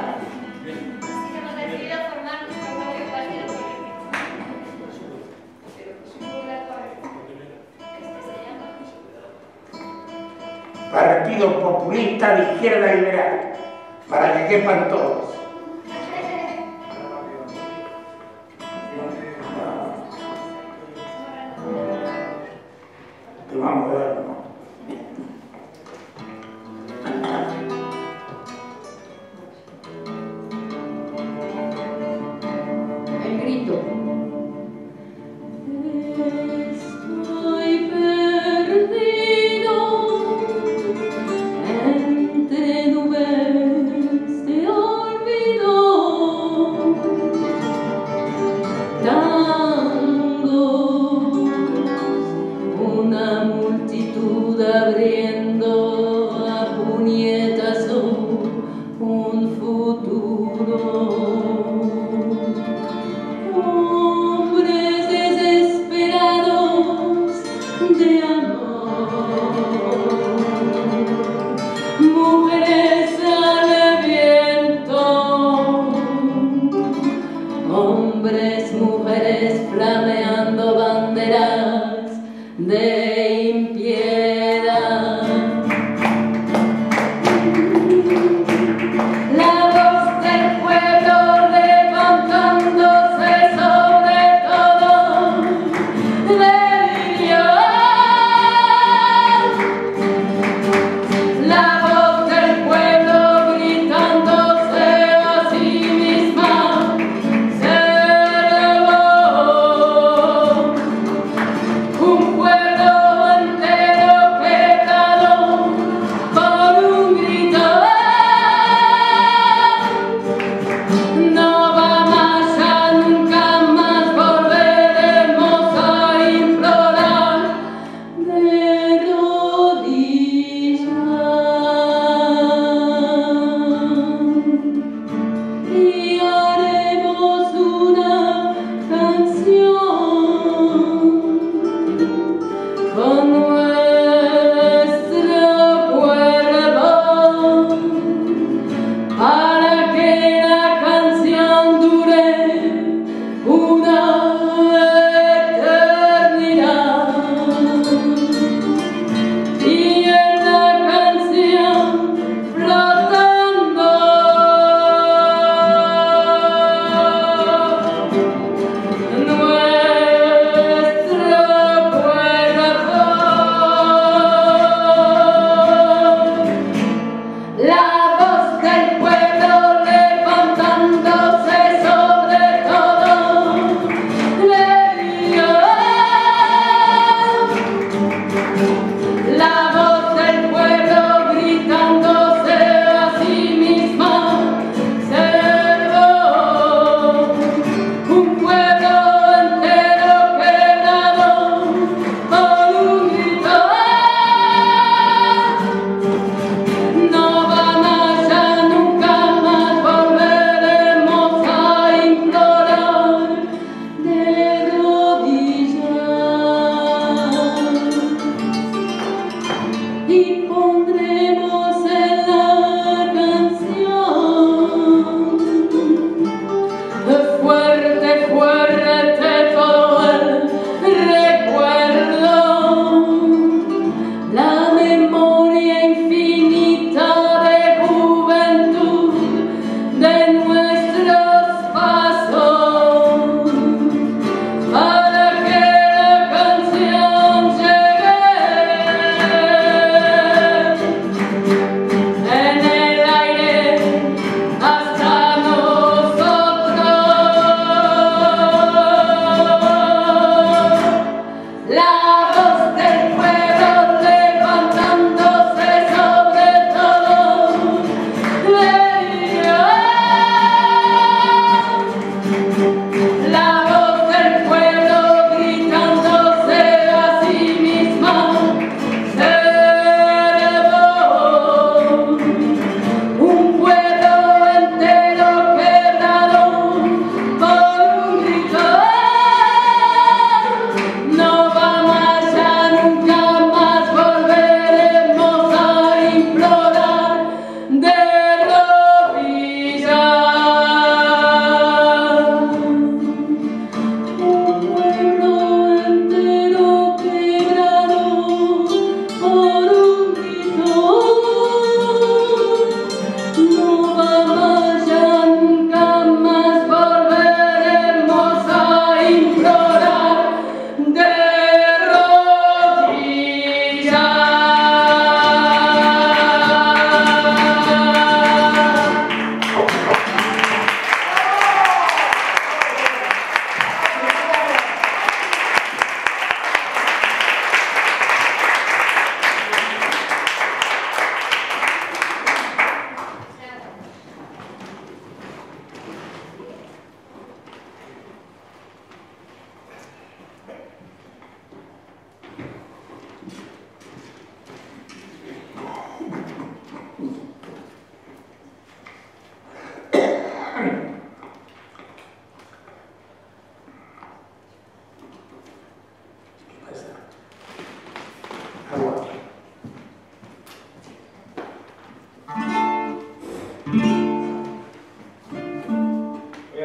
Así que hemos decidido formar nuestro propio partido político. Pero que es un purgatorio. Este se llama Partido Populista de Izquierda Liberal, para que quepan todos. Te vamos a dar, ¿no? El grito. Estoy perdido entre nubes de olvido. Tangos, una multitud abriendo a puñetazo un futuro. Hombres desesperados de amor, mujeres al viento, hombres, mujeres flameando banderas de impiedad. La voz del pueblo levantándose sobre todo de Dios. La voz del pueblo gritándose a sí misma se elevó.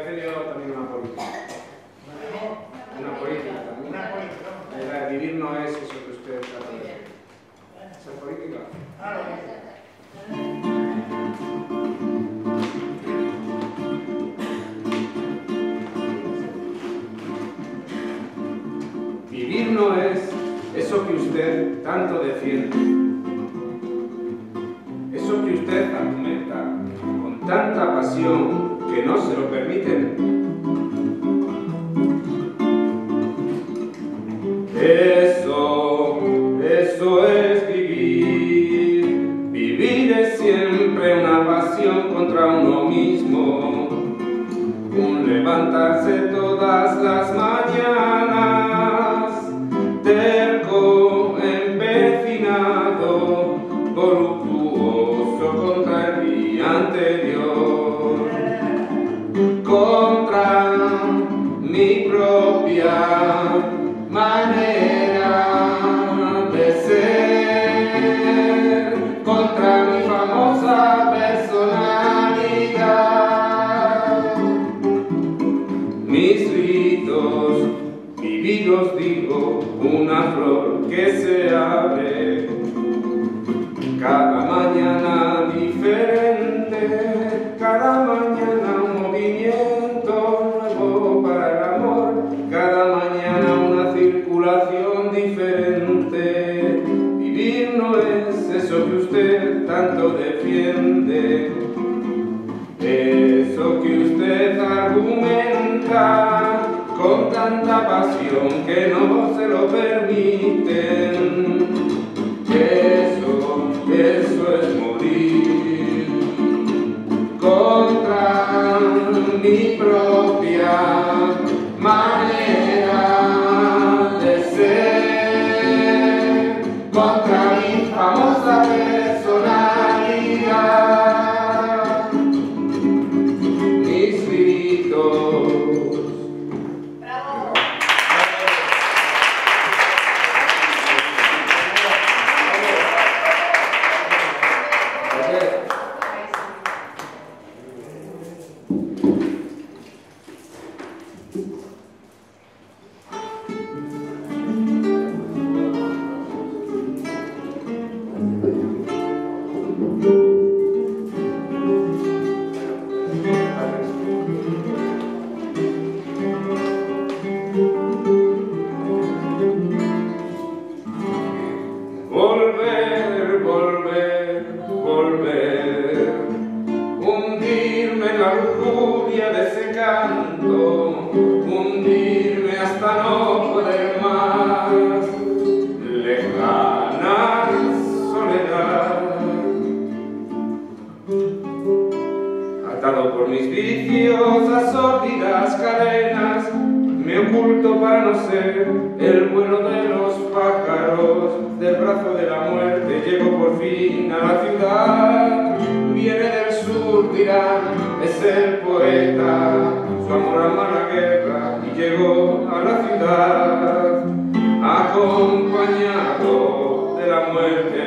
hacer yo también una política. Una política también. Una política. La de vivir no es eso que usted trata de decir. ¿Esa política? Ah, Vivir no es eso que usted tanto defiende, eso que usted argumenta con tanta pasión que no se lo permiten. Eso, eso es vivir. Vivir es siempre una pasión contra uno mismo, un levantarse todas las mañanas, terco, empecinado, voluptuoso contra el día anterior, contra mi propia manera de ser, contra mi famosa personalidad. Mis ritos vividos, digo, una flor que se abre cada mañana diferente, cada mañana un movimiento nuevo para el amor, cada mañana una circulación diferente. Vivir no es eso que usted tanto defiende, eso que usted argumenta con tanta pasión que no se lo permiten. Eso, eso es morir contra mi propia manera de ser, contra mi famosa personalidad. Mis gritos. Bravo. Volver, volver, volver, hundirme en la lujuria de ese canto, hundirme hasta no poder más, lejana soledad. Atado por mis vicios a sórdidas cadenas, me oculto para no ser el vuelo de los pájaros. Del brazo de la muerte llego por fin a la ciudad. Viene del sur, dirán, es el poeta. Su amor ama la guerra y llegó a la ciudad, acompañado de la muerte.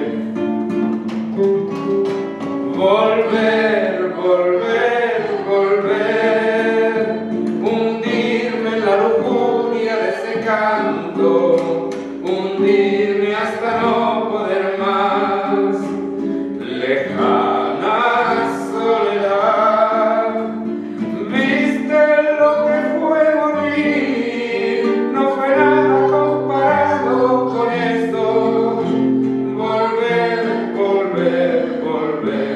Volver, volver, volver, hundirme en la lujuria de ese canto, hundirme hasta no poder más, lejana soledad. Viste lo que fue morir, no fue nada comparado con esto. Volver, volver, volver,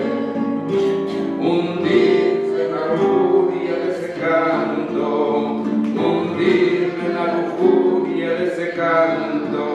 hundirse en la lujuria de ese canto, hundirme en la lujuria de ese canto.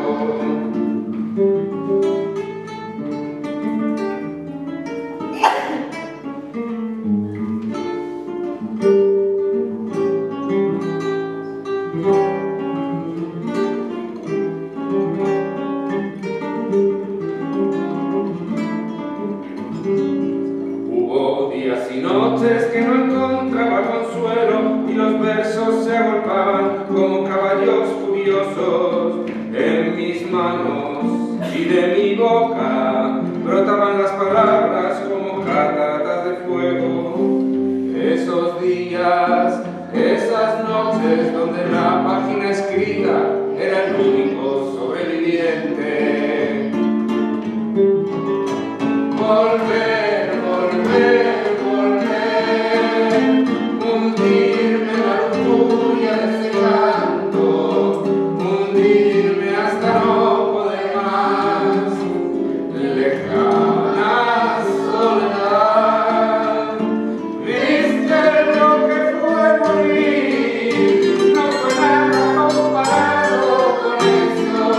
Hubo días y noches que no encontraba consuelo y los versos se agolpaban como caballos furiosos en mis manos, y de mi boca brotaban las palabras como catatas de fuego. Esos días rodillas, esas noches donde la página escrita era el único sobreviviente. Volver, volver, volver, hundirme en la lujuria de ese canto, hundirme hasta no poder más, lejana soledad. Viste lo que fue morir, no fue nada comparado con eso.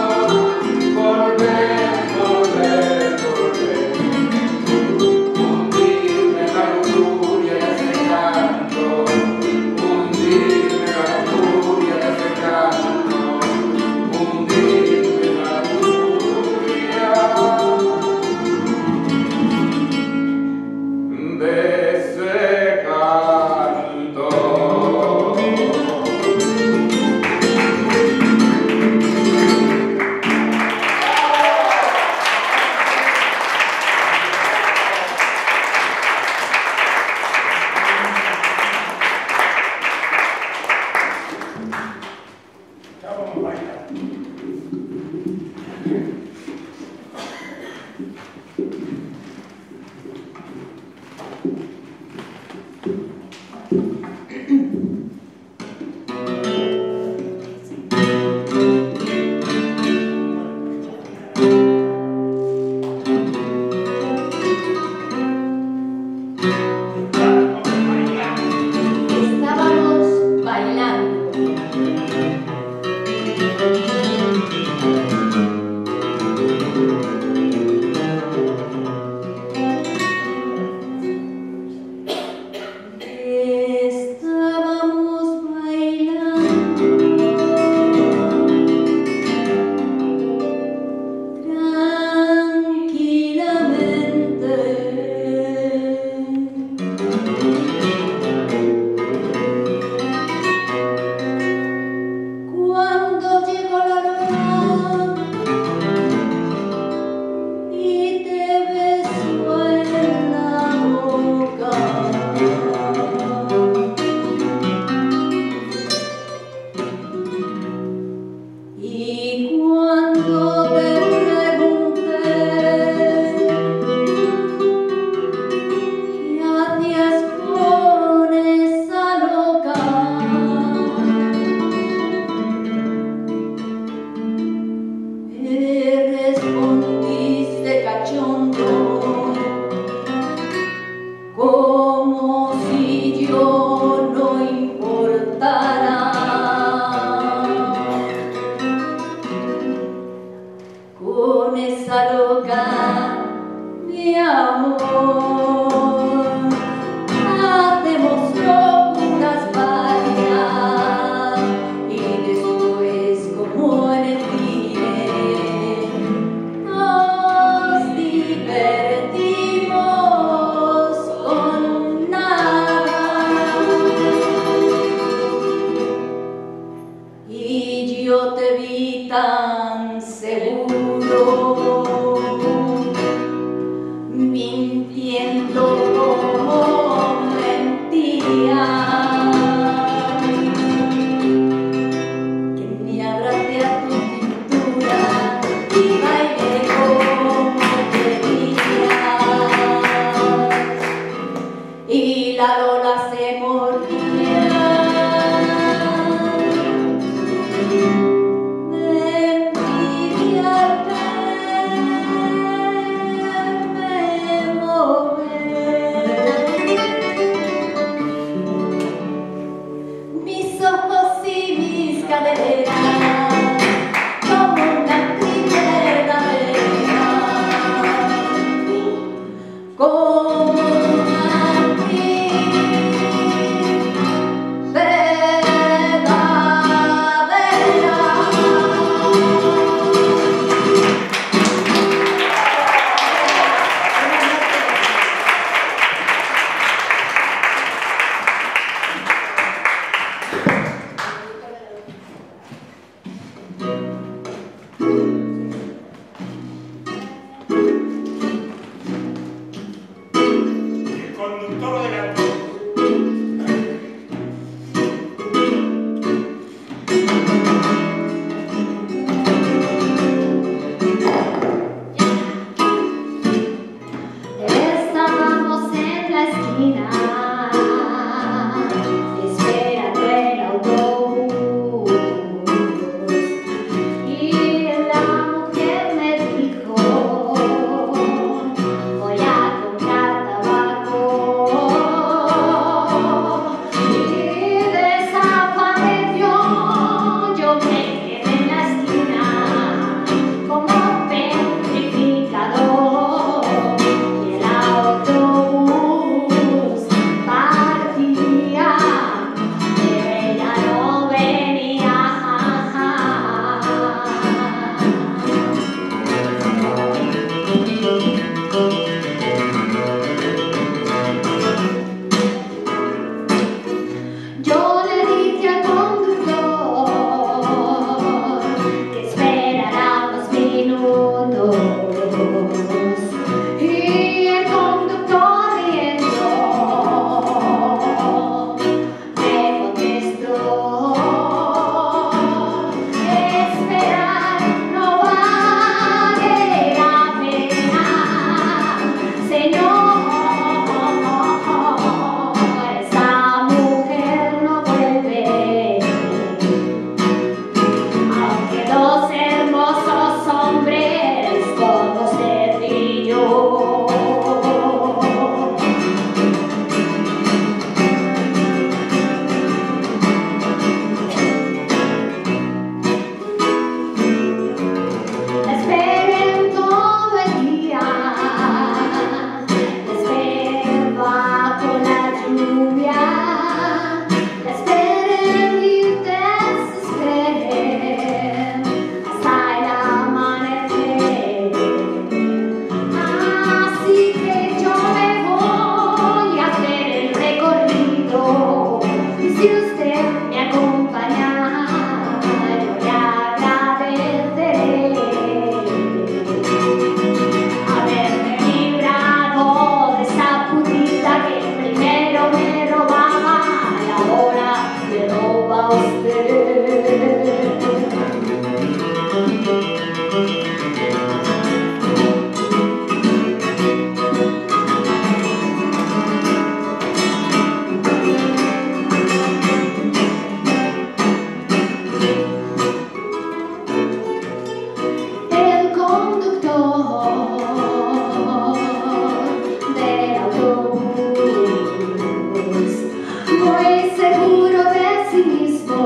seguro de sí mismo.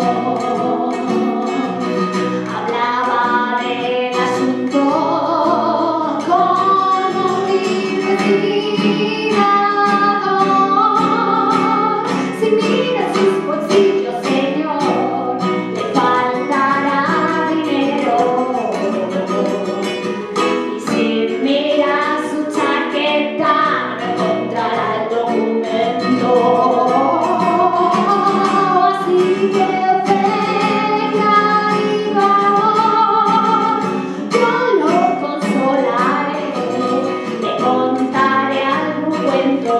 Hablaba del asunto como mi destinado. Si mira sus bolsillos, señor, le faltará dinero. Y si mira su chaqueta, no encontrará el documento. Así que venga y vamos, yo lo consolaré, le contaré algún cuento.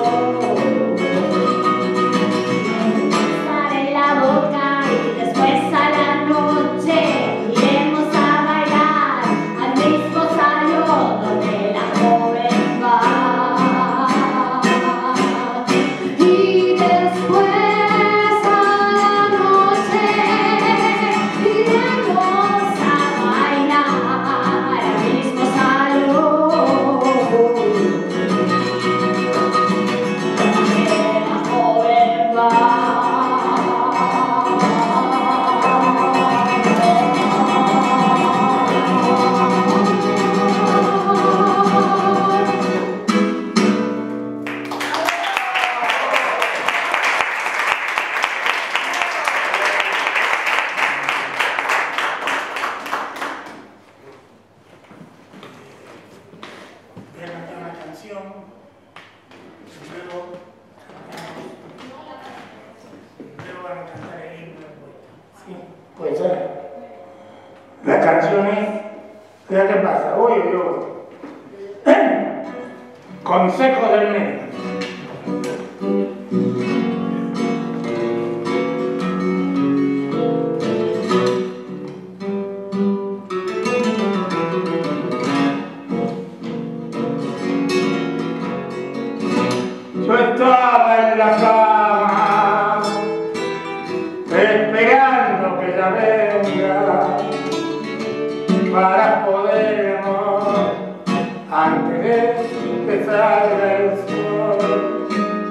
Besaré la boca y después a la noche iremos a bailar al mismo salón donde la joven va. Y después a la noche iremos a bailar al mismo salón donde la joven va. Voy a cantar una canción, luego, luego van a cantar el himno del poeta. ¿Sí? Puede ser. La canción es, ¿qué qué pasa? Uy, uy, uy. Consejo del médico. Yo estaba en la cama, esperando que ella venga para poder amor antes de que salga el sol.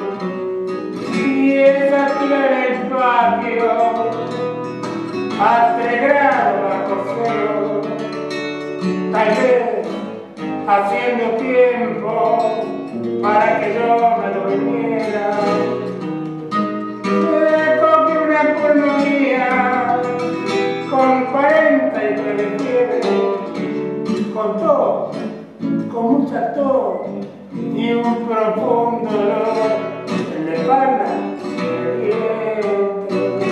Y ella tira en el patio a tres grados bajo cero, tal vez haciendo tiempo para que yo me durmiera. Me cogí una pulmonía con cuarenta y tres de fiebre, con tos, con mucha tos y un profundo dolor en la espalda y en el vientre.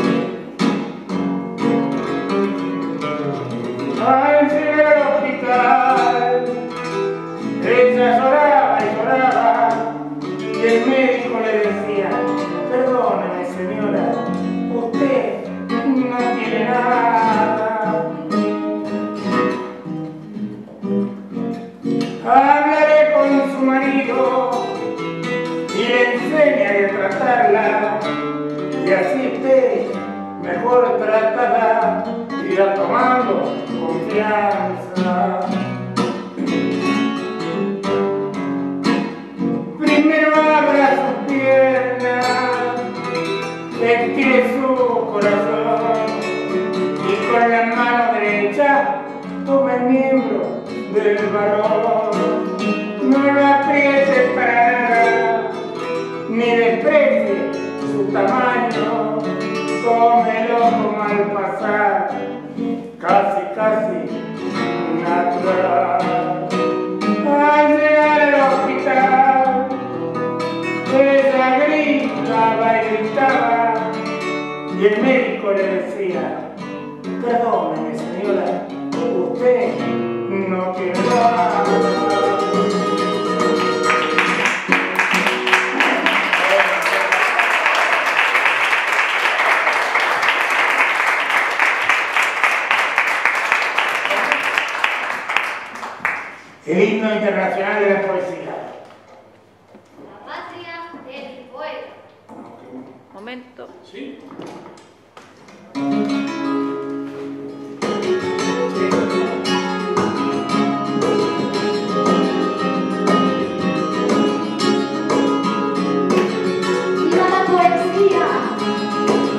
Al llegar al hospital, ella lloraba y lloraba, y el médico le decía: perdóneme, señora, usted no tiene nada. Hablaré con su marido y le enseñaré a tratarla, y así usted mejor tratada irá tomando confianza. Primero abra sus piernas, estire su corazón y con la mano derecha tome el miembro del varón. No lo apriete para nada, ni desprecie su tamaño, tómelo como al pasar, casi, casi natural. Al llegar al hospital, ella gritaba y gritaba, y el médico le decía: perdóneme, señora, usted no tiene nada. El himno internacional de la poesía. La patria del poeta. Momento. ¿Sí? Viva la poesía.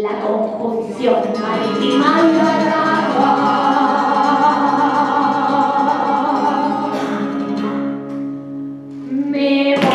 la conjunción marítima y al agua. Me voy.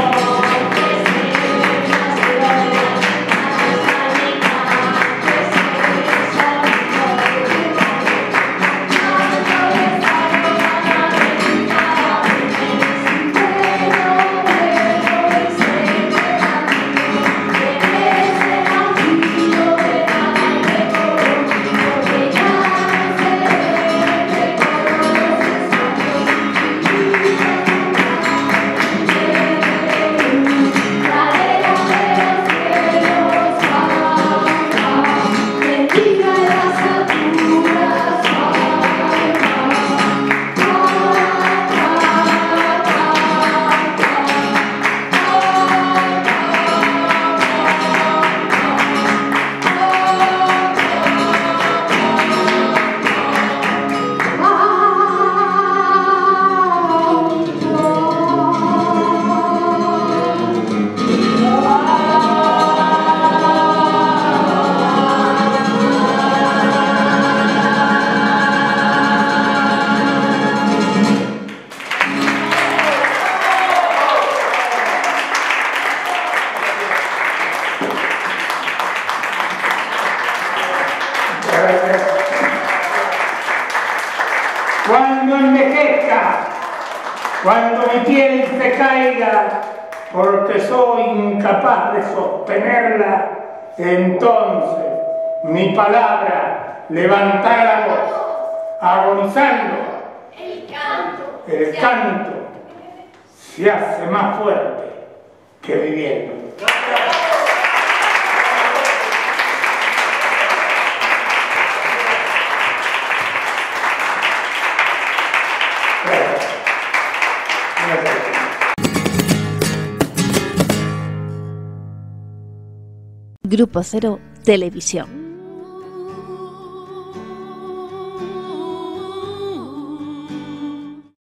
Cuando envejezca, cuando mi piel se caiga, porque soy incapaz de sostenerla, entonces mi palabra levantará la voz, agonizando. El canto. El canto se hace más fuerte que viviendo. Grupo Cero Televisión.